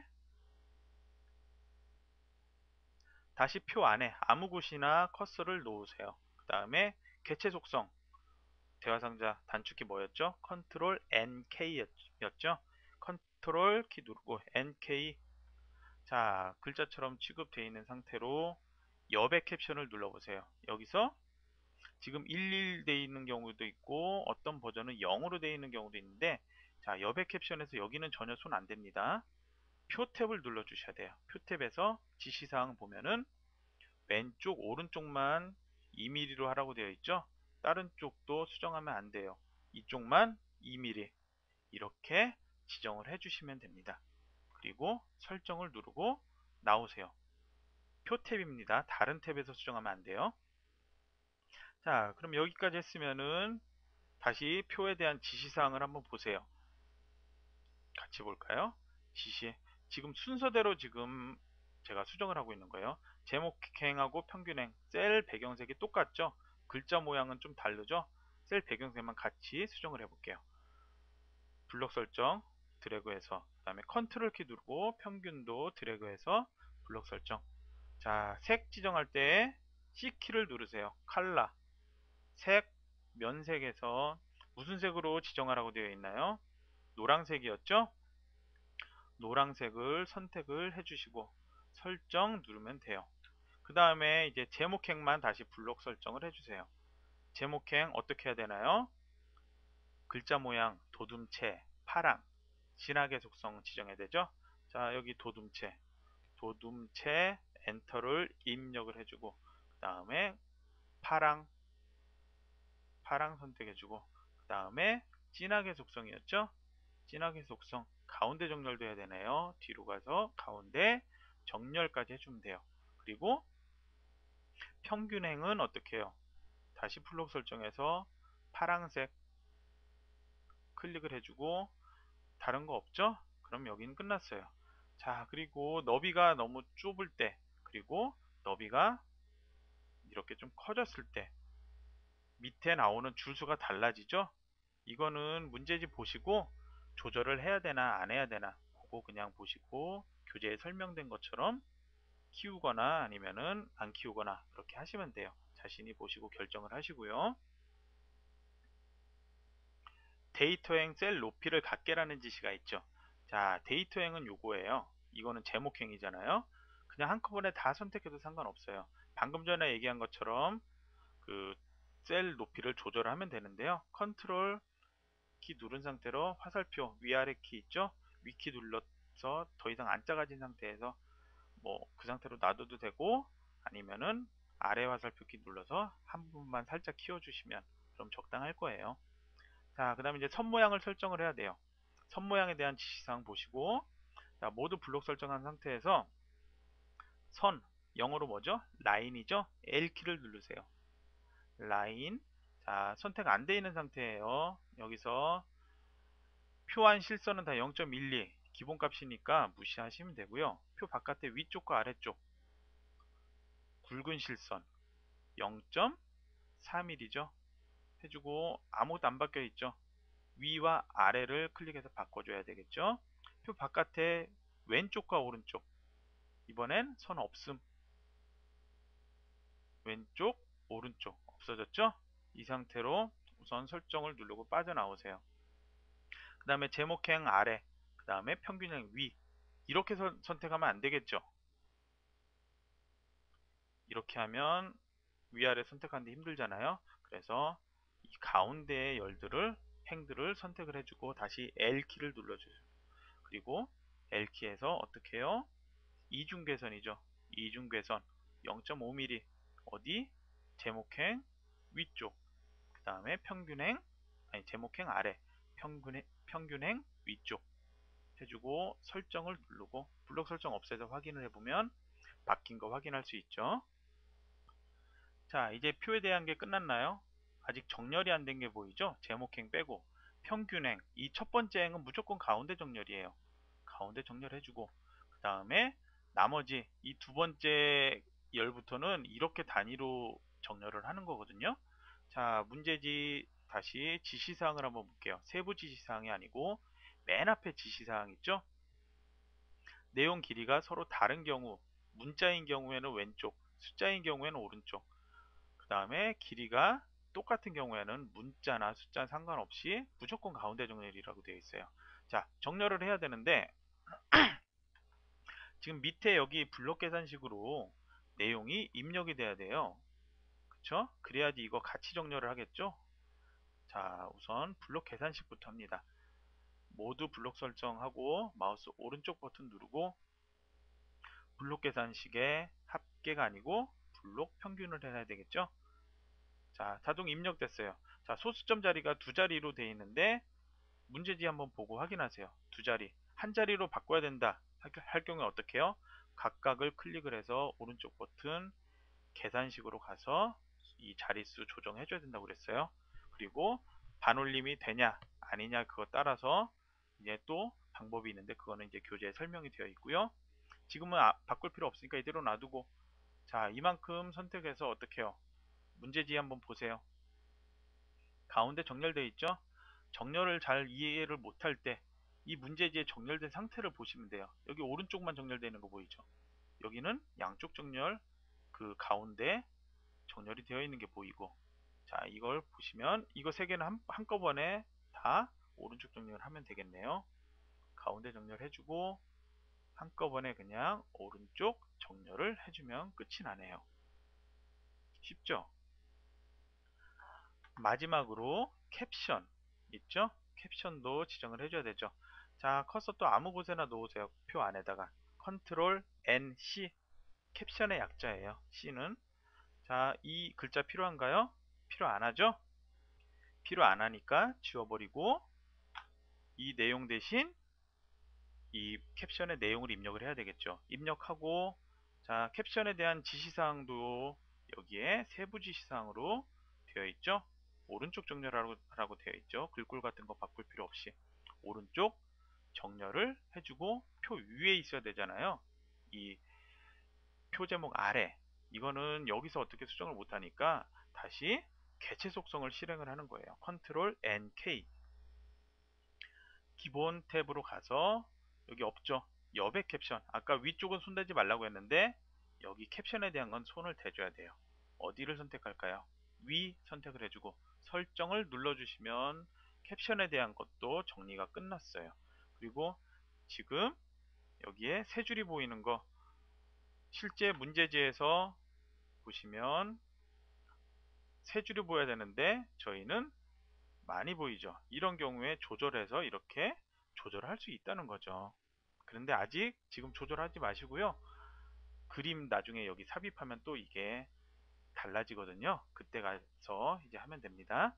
다시 표 안에 아무 곳이나 커서를 놓으세요. 그 다음에 개체 속성 대화상자 단축키 뭐였죠? 컨트롤 엔 케이였죠? 컨트롤 키 누르고 엔 케이 자 글자처럼 취급되어 있는 상태로 여백 캡션을 눌러보세요. 여기서 지금 일일 되어 있는 경우도 있고 어떤 버전은 영으로 되어 있는 경우도 있는데 자 여백 캡션에서 여기는 전혀 손 안됩니다. 표 탭을 눌러 주셔야 돼요. 표 탭에서 지시사항 보면은 왼쪽 오른쪽만 이 밀리미터로 하라고 되어 있죠. 다른 쪽도 수정하면 안 돼요. 이쪽만 이 밀리미터 이렇게 지정을 해 주시면 됩니다. 그리고 설정을 누르고 나오세요. 표 탭입니다. 다른 탭에서 수정하면 안 돼요. 자, 그럼 여기까지 했으면은 다시 표에 대한 지시사항을 한번 보세요. 같이 볼까요? 지시. 지금 순서대로 지금 제가 수정을 하고 있는 거예요. 제목행하고 평균행, 셀 배경색이 똑같죠? 글자 모양은 좀 다르죠? 셀 배경색만 같이 수정을 해볼게요. 블록 설정 드래그해서, 그 다음에 컨트롤 키 누르고 평균도 드래그해서 블록 설정. 자, 색 지정할 때 C키를 누르세요. 컬러, 색, 면색에서 무슨 색으로 지정하라고 되어 있나요? 노란색이었죠? 노란색을 선택을 해주시고 설정 누르면 돼요. 그 다음에 이제 제목행만 다시 블록 설정을 해주세요. 제목행 어떻게 해야 되나요? 글자 모양 도둠체, 파랑, 진하게 속성 지정해야 되죠? 자, 여기 도둠체, 도둠체 엔터를 입력을 해주고, 그 다음에 파랑, 파랑 선택해주고, 그 다음에 진하게 속성이었죠? 진하게 속성, 가운데 정렬도 해야 되네요. 뒤로 가서 가운데 정렬까지 해주면 돼요. 그리고 평균행은 어떻게 해요? 다시 플록 설정해서 파랑색 클릭을 해주고, 다른 거 없죠? 그럼 여기는 끝났어요. 자, 그리고 너비가 너무 좁을 때, 그리고 너비가 이렇게 좀 커졌을 때 밑에 나오는 줄수가 달라지죠? 이거는 문제집 보시고 조절을 해야 되나 안 해야 되나 그거 그냥 보시고 교재에 설명된 것처럼 키우거나 아니면은 안 키우거나 그렇게 하시면 돼요. 자신이 보시고 결정을 하시고요. 데이터행 셀 높이를 갖게라는 지시가 있죠. 자, 데이터행은 요거예요. 이거는 제목행이잖아요. 그냥 한꺼번에 다 선택해도 상관없어요. 방금 전에 얘기한 것처럼 그 셀 높이를 조절하면 되는데요. 컨트롤 키 누른 상태로 화살표 위아래 키 있죠? 위키 눌러서 더 이상 안 작아진 상태에서 뭐 그 상태로 놔둬도 되고, 아니면은 아래 화살표 키 눌러서 한 부분만 살짝 키워주시면 그럼 적당할 거예요. 자, 그 다음에 이제 선 모양을 설정을 해야 돼요. 선 모양에 대한 지시사항 보시고, 자, 모두 블록 설정한 상태에서 선, 영어로 뭐죠? 라인이죠? L키를 누르세요. 라인. 자, 선택 안 돼 있는 상태예요. 여기서 표안 실선은 다 영 점 일이 기본값이니까 무시하시면 되고요. 표 바깥의 위쪽과 아래쪽 굵은 실선 영 점 삼 밀리미터죠. 해주고 아무것도 안 바뀌어 있죠. 위와 아래를 클릭해서 바꿔줘야 되겠죠. 표 바깥의 왼쪽과 오른쪽, 이번엔 선 없음. 왼쪽 오른쪽 없어졌죠. 이 상태로 우선 설정을 누르고 빠져나오세요. 그 다음에 제목행 아래, 그 다음에 평균행 위, 이렇게 선, 선택하면 안 되겠죠. 이렇게 하면 위아래 선택하는데 힘들잖아요. 그래서 이 가운데의 열들을, 행들을 선택을 해주고 다시 L키를 눌러줘요. 그리고 L키에서 어떻게 해요? 이중계선이죠. 이중계선 영 점 오 밀리미터 어디? 제목행 위쪽, 그 다음에 평균행, 아니 제목행 아래, 평균행, 평균행 위쪽 해주고 설정을 누르고 블록 설정 없애서 확인을 해보면 바뀐 거 확인할 수 있죠. 자, 이제 표에 대한 게 끝났나요? 아직 정렬이 안 된 게 보이죠? 제목행 빼고 평균행, 이 첫 번째 행은 무조건 가운데 정렬이에요. 가운데 정렬해주고, 그 다음에 나머지 이 두 번째 열부터는 이렇게 단위로 정렬을 하는 거거든요. 자, 문제지 다시 지시사항을 한번 볼게요. 세부 지시사항이 아니고 맨 앞에 지시사항 있죠? 내용 길이가 서로 다른 경우, 문자인 경우에는 왼쪽, 숫자인 경우에는 오른쪽, 그 다음에 길이가 똑같은 경우에는 문자나 숫자 상관없이 무조건 가운데 정렬이라고 되어 있어요. 자, 정렬을 해야 되는데 지금 밑에 여기 블록 계산식으로 내용이 입력이 돼야 돼요. 그쵸? 그래야지 이거 같이 정렬을 하겠죠? 자, 우선 블록 계산식부터 합니다. 모두 블록 설정하고 마우스 오른쪽 버튼 누르고 블록 계산식의 합계가 아니고 블록 평균을 해야 되겠죠? 자, 자동 입력됐어요. 자, 소수점 자리가 두 자리로 되어 있는데 문제지 한번 보고 확인하세요. 두 자리. 한 자리로 바꿔야 된다 할 경우에 어떻게 해요? 각각을 클릭을 해서 오른쪽 버튼 계산식으로 가서 이 자릿수 조정해 줘야 된다고 그랬어요. 그리고 반올림이 되냐 아니냐 그거 따라서 이제 또 방법이 있는데 그거는 이제 교재에 설명이 되어 있고요. 지금은 아, 바꿀 필요 없으니까 이대로 놔두고, 자 이만큼 선택해서 어떻게 해요? 문제지 한번 보세요. 가운데 정렬되어 있죠? 정렬을 잘 이해를 못할 때 이 문제지에 정렬된 상태를 보시면 돼요. 여기 오른쪽만 정렬되는 거 보이죠? 여기는 양쪽 정렬, 그 가운데 정렬이 되어 있는 게 보이고, 자 이걸 보시면 이거 세 개는 한, 한꺼번에 다 오른쪽 정렬을 하면 되겠네요. 가운데 정렬 해주고 한꺼번에 그냥 오른쪽 정렬을 해주면 끝이 나네요. 쉽죠? 마지막으로 캡션 있죠? 캡션도 지정을 해줘야 되죠. 자 커서 또 아무 곳에나 놓으세요. 표 안에다가 컨트롤 엔 씨, 캡션의 약자예요. C는. 자 이 글자 필요한가요? 필요 안 하죠? 필요 안 하니까 지워버리고 이 내용 대신 이 캡션의 내용을 입력을 해야 되겠죠. 입력하고, 자 캡션에 대한 지시사항도 여기에 세부 지시사항으로 되어 있죠. 오른쪽 정렬하라고 라고 되어 있죠. 글꼴 같은 거 바꿀 필요 없이 오른쪽 정렬을 해주고 표 위에 있어야 되잖아요. 이 표 제목 아래, 이거는 여기서 어떻게 수정을 못하니까 다시 개체 속성을 실행을 하는 거예요. 컨트롤 엔 케이, 기본 탭으로 가서 여기 없죠? 여백 캡션. 아까 위쪽은 손대지 말라고 했는데 여기 캡션에 대한 건 손을 대줘야 돼요. 어디를 선택할까요? 위 선택을 해주고 설정을 눌러주시면 캡션에 대한 것도 정리가 끝났어요. 그리고 지금 여기에 세 줄이 보이는 거, 실제 문제지에서 보시면 세 줄이 보여야 되는데 저희는 많이 보이죠. 이런 경우에 조절해서 이렇게 조절할 수 있다는 거죠. 그런데 아직 지금 조절하지 마시고요. 그림 나중에 여기 삽입하면 또 이게 달라지거든요. 그때 가서 이제 하면 됩니다.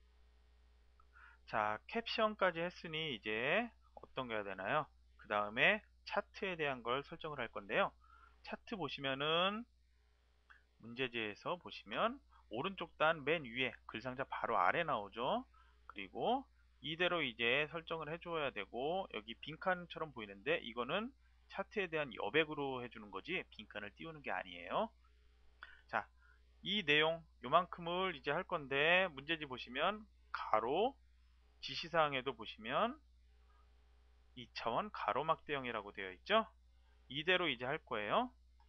자, 캡션까지 했으니 이제 어떤 거 해야 되나요? 그 다음에 차트에 대한 걸 설정을 할 건데요. 차트 보시면은 문제지에서 보시면 오른쪽 단 맨 위에 글상자 바로 아래 나오죠. 그리고 이대로 이제 설정을 해줘야 되고, 여기 빈칸처럼 보이는데 이거는 차트에 대한 여백으로 해주는 거지 빈칸을 띄우는 게 아니에요. 자, 이 내용 요만큼을 이제 할 건데 문제지 보시면 가로 지시사항에도 보시면 이 차원 가로막대형이라고 되어 있죠. 이대로 이제 할 거예요.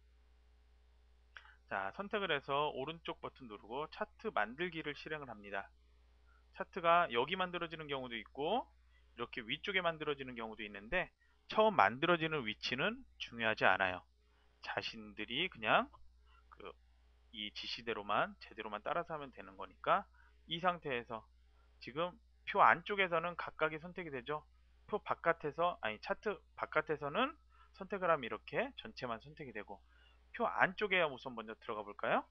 자, 선택을 해서 오른쪽 버튼 누르고 차트 만들기를 실행을 합니다. 차트가 여기 만들어지는 경우도 있고 이렇게 위쪽에 만들어지는 경우도 있는데 처음 만들어지는 위치는 중요하지 않아요. 자신들이 그냥 그 이 지시대로만 제대로만 따라서 하면 되는 거니까, 이 상태에서 지금 표 안쪽에서는 각각이 선택이 되죠. 표 바깥에서, 아니 차트 바깥에서는 선택을 하면 이렇게 전체만 선택이 되고, 표 안쪽에 우선 먼저 들어가 볼까요?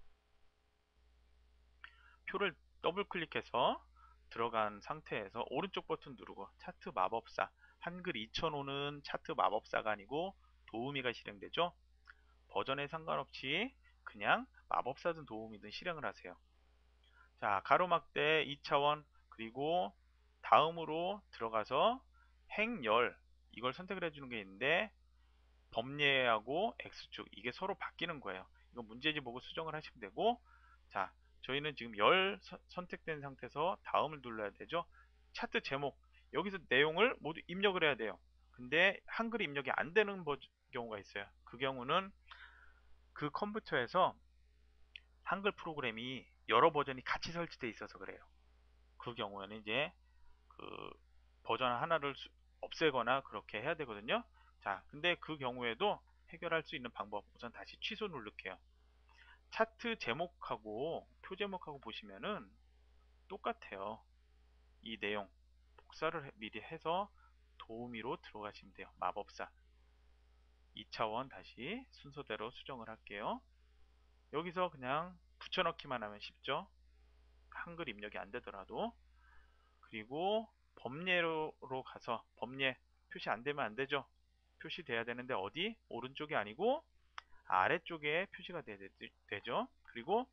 표를 더블 클릭해서 들어간 상태에서 오른쪽 버튼 누르고 차트 마법사, 한글 이천오는 차트 마법사가 아니고 도우미가 실행되죠. 버전에 상관없이 그냥 마법사든 도우미든 실행을 하세요. 자, 가로막대 이 차원, 그리고 다음으로 들어가서 행열, 이걸 선택을 해주는 게 있는데 범례하고 X축 이게 서로 바뀌는 거예요. 이거 문제지 보고 수정을 하시면 되고, 자 저희는 지금 열 서, 선택된 상태에서 다음을 눌러야 되죠. 차트 제목, 여기서 내용을 모두 입력을 해야 돼요. 근데 한글이 입력이 안 되는 버, 경우가 있어요. 그 경우는 그 컴퓨터에서 한글 프로그램이 여러 버전이 같이 설치되어 있어서 그래요. 그 경우에는 이제 그 버전 하나를 수, 없애거나 그렇게 해야 되거든요. 자, 근데 그 경우에도 해결할 수 있는 방법, 우선 다시 취소 누를게요. 차트 제목하고 표 제목하고 보시면은 똑같아요. 이 내용 복사를 미리 해서 도우미로 들어가시면 돼요. 마법사 이 차원 다시 순서대로 수정을 할게요. 여기서 그냥 붙여넣기만 하면 쉽죠. 한글 입력이 안 되더라도. 그리고 범례로 가서 범례 표시 안 되면 안 되죠. 표시돼야 되는데 어디? 오른쪽이 아니고 아래쪽에 표시가 되, 되죠. 그리고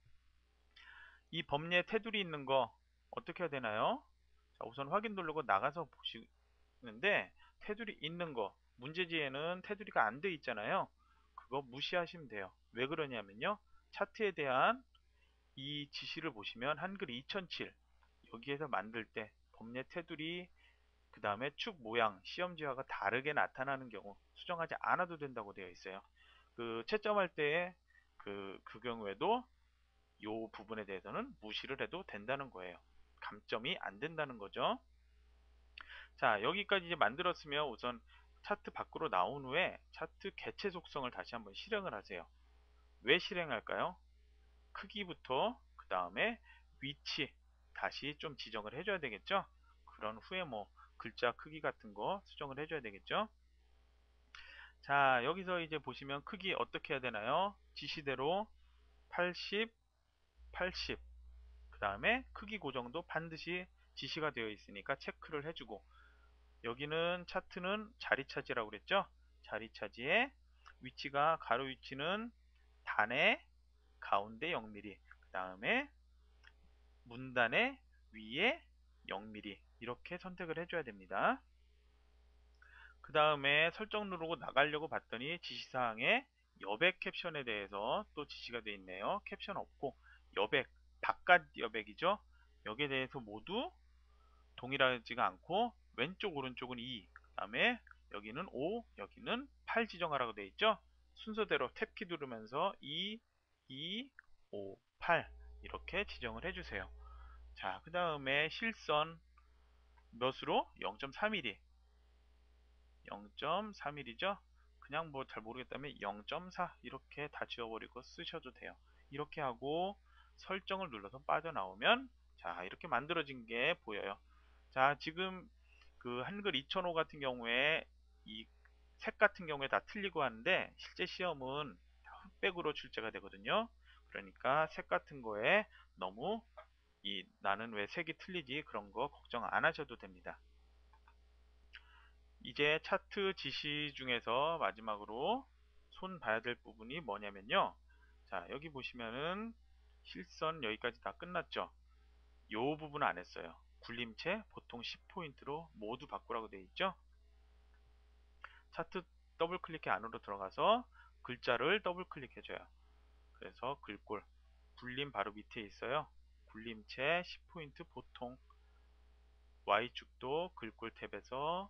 이 범례 테두리 있는 거 어떻게 해야 되나요? 자, 우선 확인 누르고 나가서 보시는데 테두리 있는 거 문제지에는 테두리가 안 돼 있잖아요. 그거 무시하시면 돼요. 왜 그러냐면요. 차트에 대한 이 지시를 보시면 한글 이천칠 여기에서 만들 때 범례 테두리 그 다음에 축 모양 시험지화가 다르게 나타나는 경우 수정하지 않아도 된다고 되어 있어요. 그 채점할 때 그, 그 경우에도 이 부분에 대해서는 무시를 해도 된다는 거예요. 감점이 안 된다는 거죠. 자, 여기까지 이제 만들었으면 우선 차트 밖으로 나온 후에 차트 개체 속성을 다시 한번 실행을 하세요. 왜 실행할까요? 크기부터 그 다음에 위치 다시 좀 지정을 해줘야 되겠죠. 그런 후에 뭐 글자 크기 같은 거 수정을 해줘야 되겠죠. 자, 여기서 이제 보시면 크기 어떻게 해야 되나요? 지시대로 팔십, 팔십 그 다음에 크기 고정도 반드시 지시가 되어 있으니까 체크를 해주고, 여기는 차트는 자리 차지라고 그랬죠. 자리 차지에 위치가 가로 위치는 단의 가운데 영 밀리미터, 그 다음에 문단의 위에 영 밀리미터 이렇게 선택을 해줘야 됩니다. 그 다음에 설정 누르고 나가려고 봤더니 지시사항에 여백 캡션에 대해서 또 지시가 되어 있네요. 캡션 없고 여백, 바깥 여백이죠. 여기에 대해서 모두 동일하지가 않고 왼쪽 오른쪽은 이, 그 다음에 여기는 오, 여기는 팔 지정하라고 되어 있죠. 순서대로 탭키 누르면서 이, 이, 오, 팔 이렇게 지정을 해주세요. 자, 그 다음에 실선 몇으로? 영 점 삼 밀리미터, 영 점 삼 밀리미터죠. 그냥 뭐 잘 모르겠다면 영 점 사 이렇게 다 지워버리고 쓰셔도 돼요. 이렇게 하고 설정을 눌러서 빠져나오면 자, 이렇게 만들어진 게 보여요. 자, 지금 그 한글 이천오 같은 경우에 이 색 같은 경우에 다 틀리고 하는데 실제 시험은 흑백으로 출제가 되거든요. 그러니까 색 같은 거에 너무 이 나는 왜 색이 틀리지 그런 거 걱정 안 하셔도 됩니다. 이제 차트 지시 중에서 마지막으로 손 봐야 될 부분이 뭐냐면요. 자, 여기 보시면은 실선 여기까지 다 끝났죠. 요 부분 안 했어요. 굴림체 보통 십 포인트로 모두 바꾸라고 되어 있죠. 차트 더블 클릭해 안으로 들어가서 글자를 더블 클릭해줘요. 그래서 글꼴 굴림 바로 밑에 있어요. 굴림체 십 포인트 보통, Y축도 글꼴 탭에서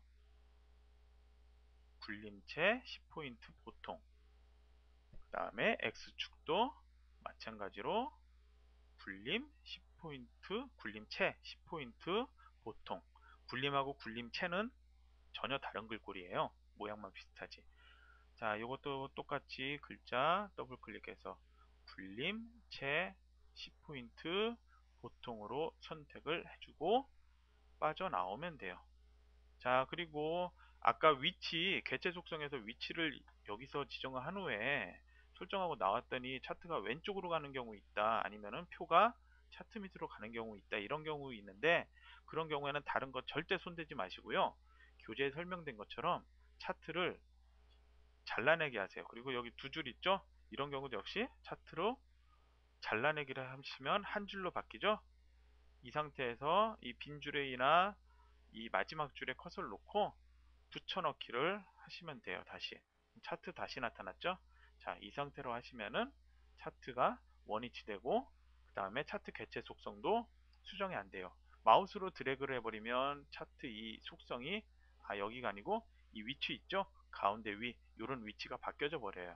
굴림체 십 포인트 보통, 그 다음에 X축도 마찬가지로 굴림 십 포인트, 굴림체 십 포인트 보통. 굴림하고 굴림체는 전혀 다른 글꼴이에요. 모양만 비슷하지. 자, 이것도 똑같이 글자 더블 클릭해서 굴림, 채, 십 포인트, 보통으로 선택을 해주고 빠져나오면 돼요. 자, 그리고 아까 위치, 개체 속성에서 위치를 여기서 지정을 한 후에 설정하고 나왔더니 차트가 왼쪽으로 가는 경우 있다. 아니면은 표가 차트 밑으로 가는 경우 있다. 이런 경우 있는데 그런 경우에는 다른 거 절대 손대지 마시고요. 교재에 설명된 것처럼 차트를 잘라내기 하세요. 그리고 여기 두 줄 있죠? 이런 경우도 역시 차트로 잘라내기를 하시면 한 줄로 바뀌죠? 이 상태에서 이 빈 줄에나 이 마지막 줄에 커서를 놓고 붙여넣기를 하시면 돼요. 다시 차트 다시 나타났죠? 자, 이 상태로 하시면은 차트가 원위치되고 그 다음에 차트 개체 속성도 수정이 안 돼요. 마우스로 드래그를 해버리면 차트 이 속성이 아 여기가 아니고 이 위치 있죠? 가운데 위 이런 위치가 바뀌어져 버려요.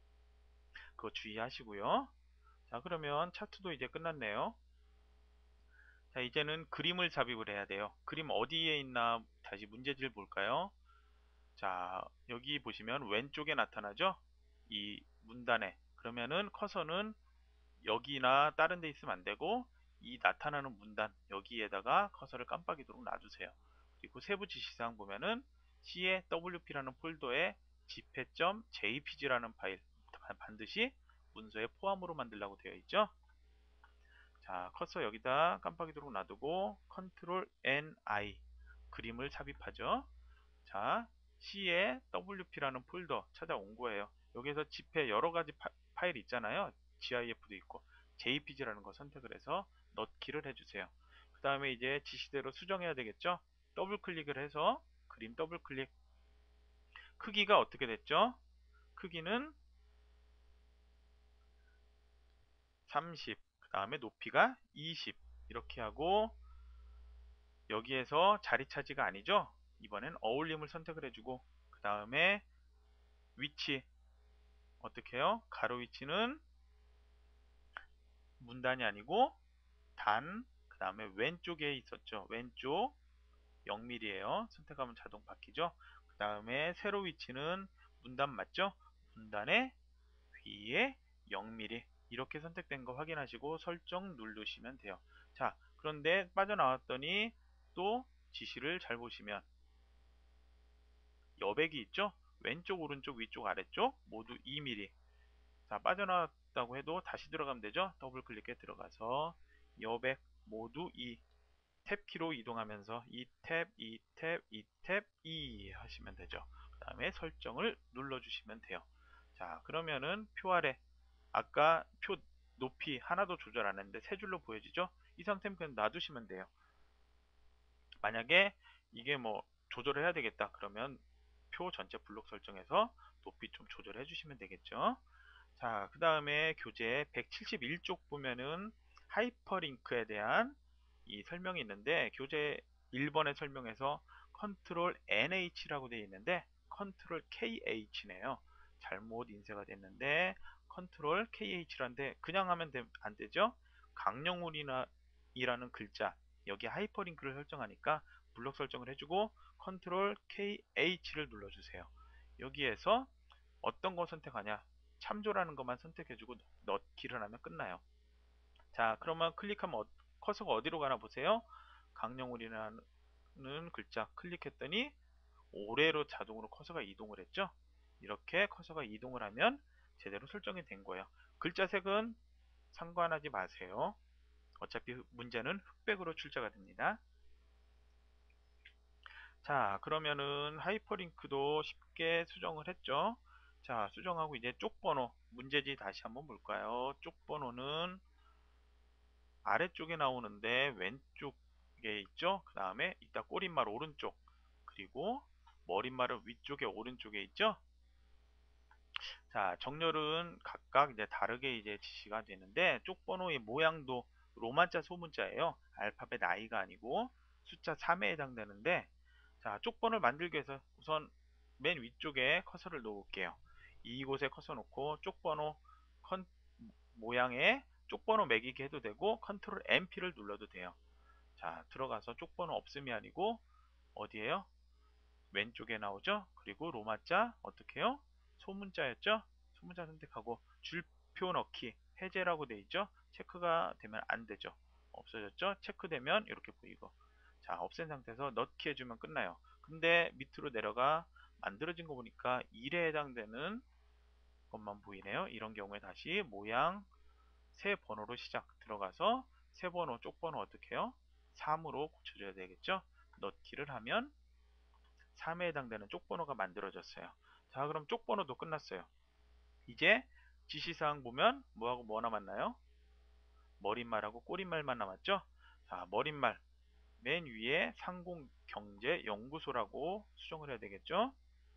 그거 주의하시고요. 자, 그러면 차트도 이제 끝났네요. 자, 이제는 그림을 삽입을 해야 돼요. 그림 어디에 있나 다시 문제지를 볼까요? 자, 여기 보시면 왼쪽에 나타나죠? 이 문단에. 그러면은 커서는 여기나 다른 데 있으면 안 되고 이 나타나는 문단 여기에다가 커서를 깜빡이도록 놔주세요. 그리고 세부 지시사항 보면은 C의 더블유피라는 폴더에 집회.jpg라는 파일 반드시 문서에 포함으로 만들라고 되어 있죠. 자, 커서 여기다 깜빡이도록 놔두고 컨트롤 엔 아이 그림을 삽입하죠. 자, C에 더블유피라는 폴더 찾아온 거예요. 여기서 집에 여러 가지 파, 파일 있잖아요. 지아이에프도 있고 제이피지라는 거 선택을 해서 넣기를 해주세요. 그 다음에 이제 지시대로 수정해야 되겠죠. 더블 클릭을 해서 그림 더블 클릭. 크기가 어떻게 됐죠? 크기는 삼십, 그 다음에 높이가 이십 이렇게 하고 여기에서 자리 차지가 아니죠. 이번엔 어울림을 선택을 해주고 그 다음에 위치 어떻게 해요? 가로 위치는 문단이 아니고 단, 그 다음에 왼쪽에 있었죠. 왼쪽 영 밀리미터예요. 선택하면 자동 바뀌죠. 그 다음에 세로 위치는 문단 맞죠? 문단의 위에 영 밀리미터 이렇게 선택된 거 확인하시고 설정 누르시면 돼요. 자, 그런데 빠져나왔더니 또 지시를 잘 보시면 여백이 있죠? 왼쪽, 오른쪽, 위쪽, 아래쪽 모두 이 밀리미터. 자, 빠져나왔다고 해도 다시 들어가면 되죠? 더블 클릭해 들어가서 여백 모두 이 탭키로 이동하면서 이 탭, 이 탭, 이 탭, 이 하시면 되죠. 그 다음에 설정을 눌러주시면 돼요. 자, 그러면은 표 아래 아까 표 높이 하나도 조절 안 했는데 세 줄로 보여지죠? 이 상태면 그냥 놔두시면 돼요. 만약에 이게 뭐 조절을 해야 되겠다 그러면 표 전체 블록 설정에서 높이 좀 조절해 주시면 되겠죠. 자, 그 다음에 교재 백칠십일 쪽 보면은 하이퍼링크에 대한 이 설명이 있는데 교재 일 번의 설명에서 컨트롤 엔에이치라고 되어 있는데 컨트롤 케이에이치네요. 잘못 인쇄가 됐는데 컨트롤 케이에이치란데 그냥 하면 되, 안 되죠. 강령울이나 이라는 글자 여기 하이퍼링크를 설정하니까 블록 설정을 해주고 컨트롤 케이에이치를 눌러주세요. 여기에서 어떤 거 선택하냐? 참조라는 것만 선택해주고 넣기를 하면 끝나요. 자, 그러면 클릭하면 어, 커서가 어디로 가나 보세요. 강령울이라는 글자 클릭했더니 오래로 자동으로 커서가 이동을 했죠. 이렇게 커서가 이동을 하면 제대로 설정이 된 거예요. 글자 색은 상관하지 마세요. 어차피 문제는 흑백으로 출제가 됩니다. 자, 그러면은 하이퍼링크도 쉽게 수정을 했죠. 자, 수정하고 이제 쪽번호 문제지 다시 한번 볼까요? 쪽번호는 아래쪽에 나오는데 왼쪽에 있죠. 그 다음에 이따 꼬릿말 오른쪽 그리고 머릿말은 위쪽에 오른쪽에 있죠. 자, 정렬은 각각 이제 다르게 이제 지시가 되는데 쪽번호의 모양도 로마자 소문자예요. 알파벳 I가 아니고 숫자 삼에 해당되는데 자, 쪽번호를 만들기 위해서 우선 맨 위쪽에 커서를 놓을게요. 이곳에 커서 놓고 쪽번호 컨, 모양에 쪽번호 매기게 해도 되고 컨트롤 엠피를 눌러도 돼요. 자, 들어가서 쪽번호 없음이 아니고 어디에요? 왼쪽에 나오죠? 그리고 로마자 어떻게 해요? 소문자였죠? 소문자 선택하고 줄표 넣기 해제라고 돼 있죠? 체크가 되면 안 되죠. 없어졌죠? 체크되면 이렇게 보이고 자, 없앤 상태에서 넣기 해주면 끝나요. 근데 밑으로 내려가 만들어진 거 보니까 일에 해당되는 것만 보이네요. 이런 경우에 다시 모양 새 번호로 시작 들어가서 새 번호 쪽번호 어떻게 해요? 삼으로 고쳐줘야 되겠죠? 넣기를 하면 삼에 해당되는 쪽번호가 만들어졌어요. 자, 그럼 쪽번호도 끝났어요. 이제 지시사항 보면 뭐하고 뭐 남았나요? 머릿말하고 꼬릿말만 남았죠? 자, 머릿말 맨 위에 상공경제연구소라고 수정을 해야 되겠죠?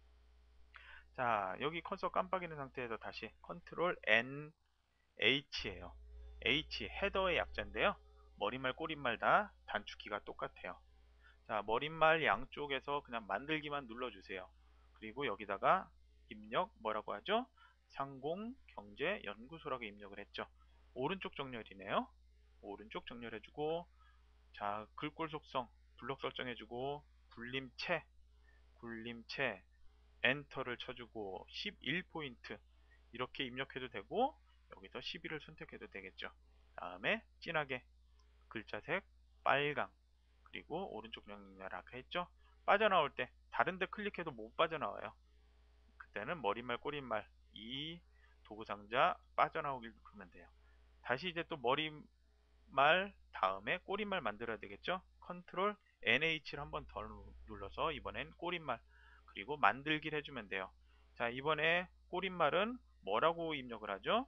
자, 여기 커서 깜빡이는 상태에서 다시 컨트롤 엔 에이치예요. H 헤더의 약자인데요. 머릿말 꼬릿말 다 단축키가 똑같아요. 자, 머릿말 양쪽에서 그냥 만들기만 눌러주세요. 그리고 여기다가 입력 뭐라고 하죠? 상공경제연구소라고 입력을 했죠. 오른쪽 정렬이네요. 오른쪽 정렬해주고 자, 글꼴 속성 블록 설정해주고 굴림체 굴림체 엔터를 쳐주고 십일 포인트 이렇게 입력해도 되고 여기서 십일을 선택해도 되겠죠. 다음에 진하게 글자색 빨강 그리고 오른쪽 정렬 아까 했죠. 빠져나올 때 다른데 클릭해도 못 빠져나와요. 그때는 머릿말 꼬릿말 이 도구상자 빠져나오길 누르면 돼요. 다시 이제 또 머릿말 다음에 꼬릿말 만들어야 되겠죠. 컨트롤 엔에이치를 한 번 더 눌러서 이번엔 꼬릿말 그리고 만들기를 해주면 돼요. 자, 이번에 꼬릿말은 뭐라고 입력을 하죠?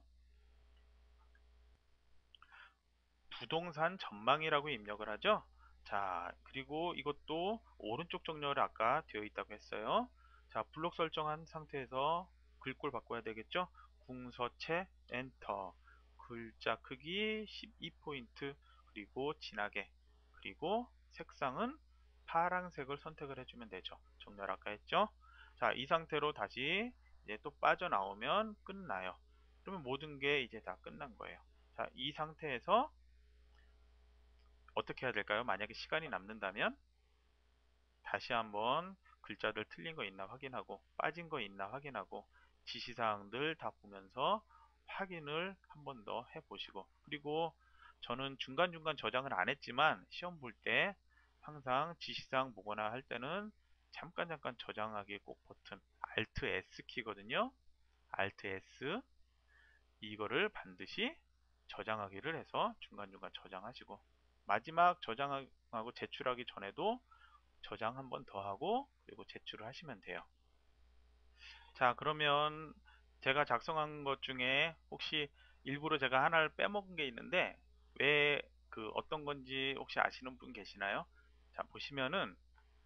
부동산 전망이라고 입력을 하죠. 자, 그리고 이것도 오른쪽 정렬 아까 되어 있다고 했어요. 자, 블록 설정한 상태에서 글꼴 바꿔야 되겠죠. 궁서체 엔터, 글자 크기 십이 포인트, 그리고 진하게, 그리고 색상은 파란색을 선택을 해주면 되죠. 정렬 아까 했죠. 자, 이 상태로 다시 이제 또 빠져나오면 끝나요. 그러면 모든 게 이제 다 끝난 거예요. 자, 이 상태에서 어떻게 해야 될까요? 만약에 시간이 남는다면 다시 한번 글자들 틀린 거 있나 확인하고, 빠진 거 있나 확인하고, 지시사항들 다 보면서 확인을 한 번 더 해보시고, 그리고 저는 중간중간 저장을 안 했지만 시험 볼 때 항상 지시사항 보거나 할 때는 잠깐 잠깐 저장하기 꼭 버튼 Alt S 키거든요. Alt S, 이거를 반드시 저장하기를 해서 중간중간 저장하시고, 마지막 저장하고 제출하기 전에도 저장 한 번 더 하고, 그리고 제출을 하시면 돼요. 자, 그러면 제가 작성한 것 중에 혹시 일부러 제가 하나를 빼먹은 게 있는데 왜 그 어떤 건지 혹시 아시는 분 계시나요? 자, 보시면은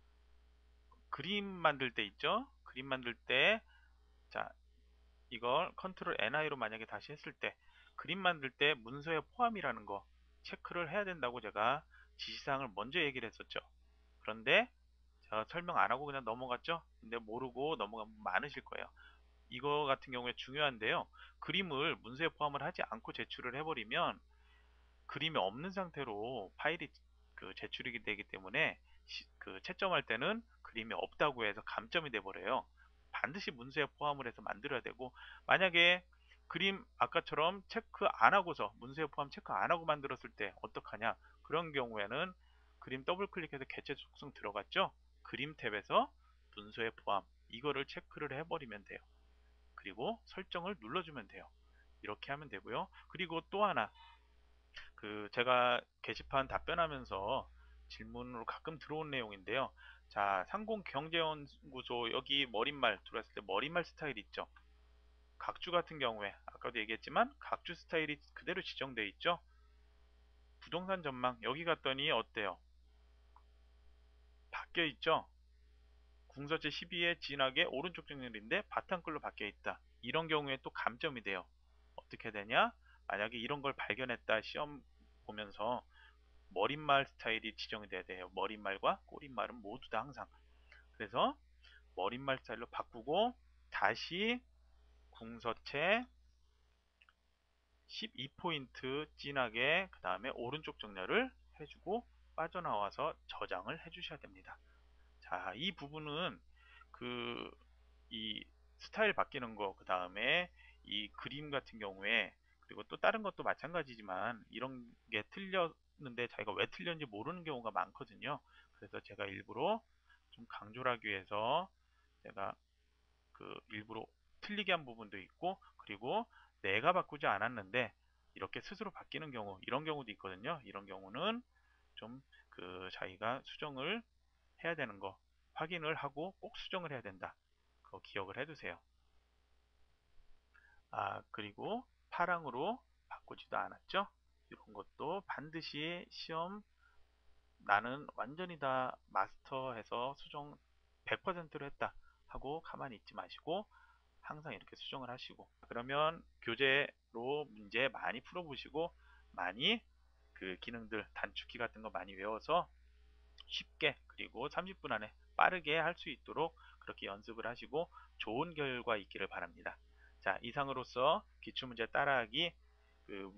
그림 만들 때 있죠? 그림 만들 때, 자, 이걸 컨트롤 엔 아이로 만약에 다시 했을 때 그림 만들 때 문서에 포함이라는 거 체크를 해야 된다고 제가 지시사항을 먼저 얘기를 했었죠. 그런데 제가 설명 안 하고 그냥 넘어갔죠? 근데 모르고 넘어간 분 많으실 거예요. 이거 같은 경우에 중요한데요. 그림을 문서에 포함을 하지 않고 제출을 해버리면 그림이 없는 상태로 파일이 그 제출이 되기 때문에 시- 그 채점할 때는 그림이 없다고 해서 감점이 돼버려요. 반드시 문서에 포함을 해서 만들어야 되고, 만약에 그림 아까처럼 체크 안 하고서 문서에 포함 체크 안 하고 만들었을 때 어떡하냐? 그런 경우에는 그림 더블 클릭해서 개체 속성 들어갔죠? 그림 탭에서 문서에 포함 이거를 체크를 해버리면 돼요. 그리고 설정을 눌러주면 돼요. 이렇게 하면 되고요. 그리고 또 하나, 그 제가 게시판 답변하면서 질문으로 가끔 들어온 내용인데요. 자, 상공경제연구소 여기 머릿말 들어왔을 때 머릿말 스타일 있죠. 각주 같은 경우에 아까도 얘기했지만 각주 스타일이 그대로 지정되어 있죠. 부동산 전망 여기 갔더니 어때요? 바뀌어 있죠. 궁서체 십이에 진하게 오른쪽 정렬인데 바탕글로 바뀌어 있다. 이런 경우에 또 감점이 돼요. 어떻게 되냐? 만약에 이런 걸 발견했다 시험 보면서 머릿말 스타일이 지정이 돼야 돼요. 머릿말과 꼬릿말은 모두 다 항상. 그래서 머릿말 스타일로 바꾸고 다시 궁서체 십이 포인트 진하게 그 다음에 오른쪽 정렬을 해주고 빠져나와서 저장을 해주셔야 됩니다. 자, 이 부분은 그 이 스타일 바뀌는 거, 그 다음에 이 그림 같은 경우에, 그리고 또 다른 것도 마찬가지지만 이런 게 틀렸는데 자기가 왜 틀렸는지 모르는 경우가 많거든요. 그래서 제가 일부러 좀 강조를 하기 위해서 제가 그 일부러 틀리게 한 부분도 있고, 그리고 내가 바꾸지 않았는데 이렇게 스스로 바뀌는 경우, 이런 경우도 있거든요. 이런 경우는 좀 그 자기가 수정을 해야 되는 거 확인을 하고 꼭 수정을 해야 된다. 그거 기억을 해두세요. 아, 그리고 파랑으로 바꾸지도 않았죠? 이런 것도 반드시 시험 나는 완전히 다 마스터해서 수정 백 퍼센트로 했다 하고 가만히 있지 마시고 항상 이렇게 수정을 하시고, 그러면 교재로 문제 많이 풀어보시고 많이 그 기능들 단축키 같은 거 많이 외워서 쉽게 그리고 삼십 분 안에 빠르게 할 수 있도록 그렇게 연습을 하시고 좋은 결과 있기를 바랍니다. 자, 이상으로서 기출문제 따라하기 그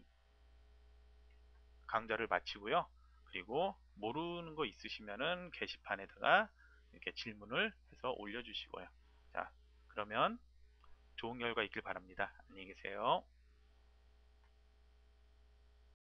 강좌를 마치고요. 그리고 모르는 거 있으시면은 게시판에다가 이렇게 질문을 해서 올려주시고요. 자, 그러면 좋은 결과 있길 바랍니다. 안녕히 계세요.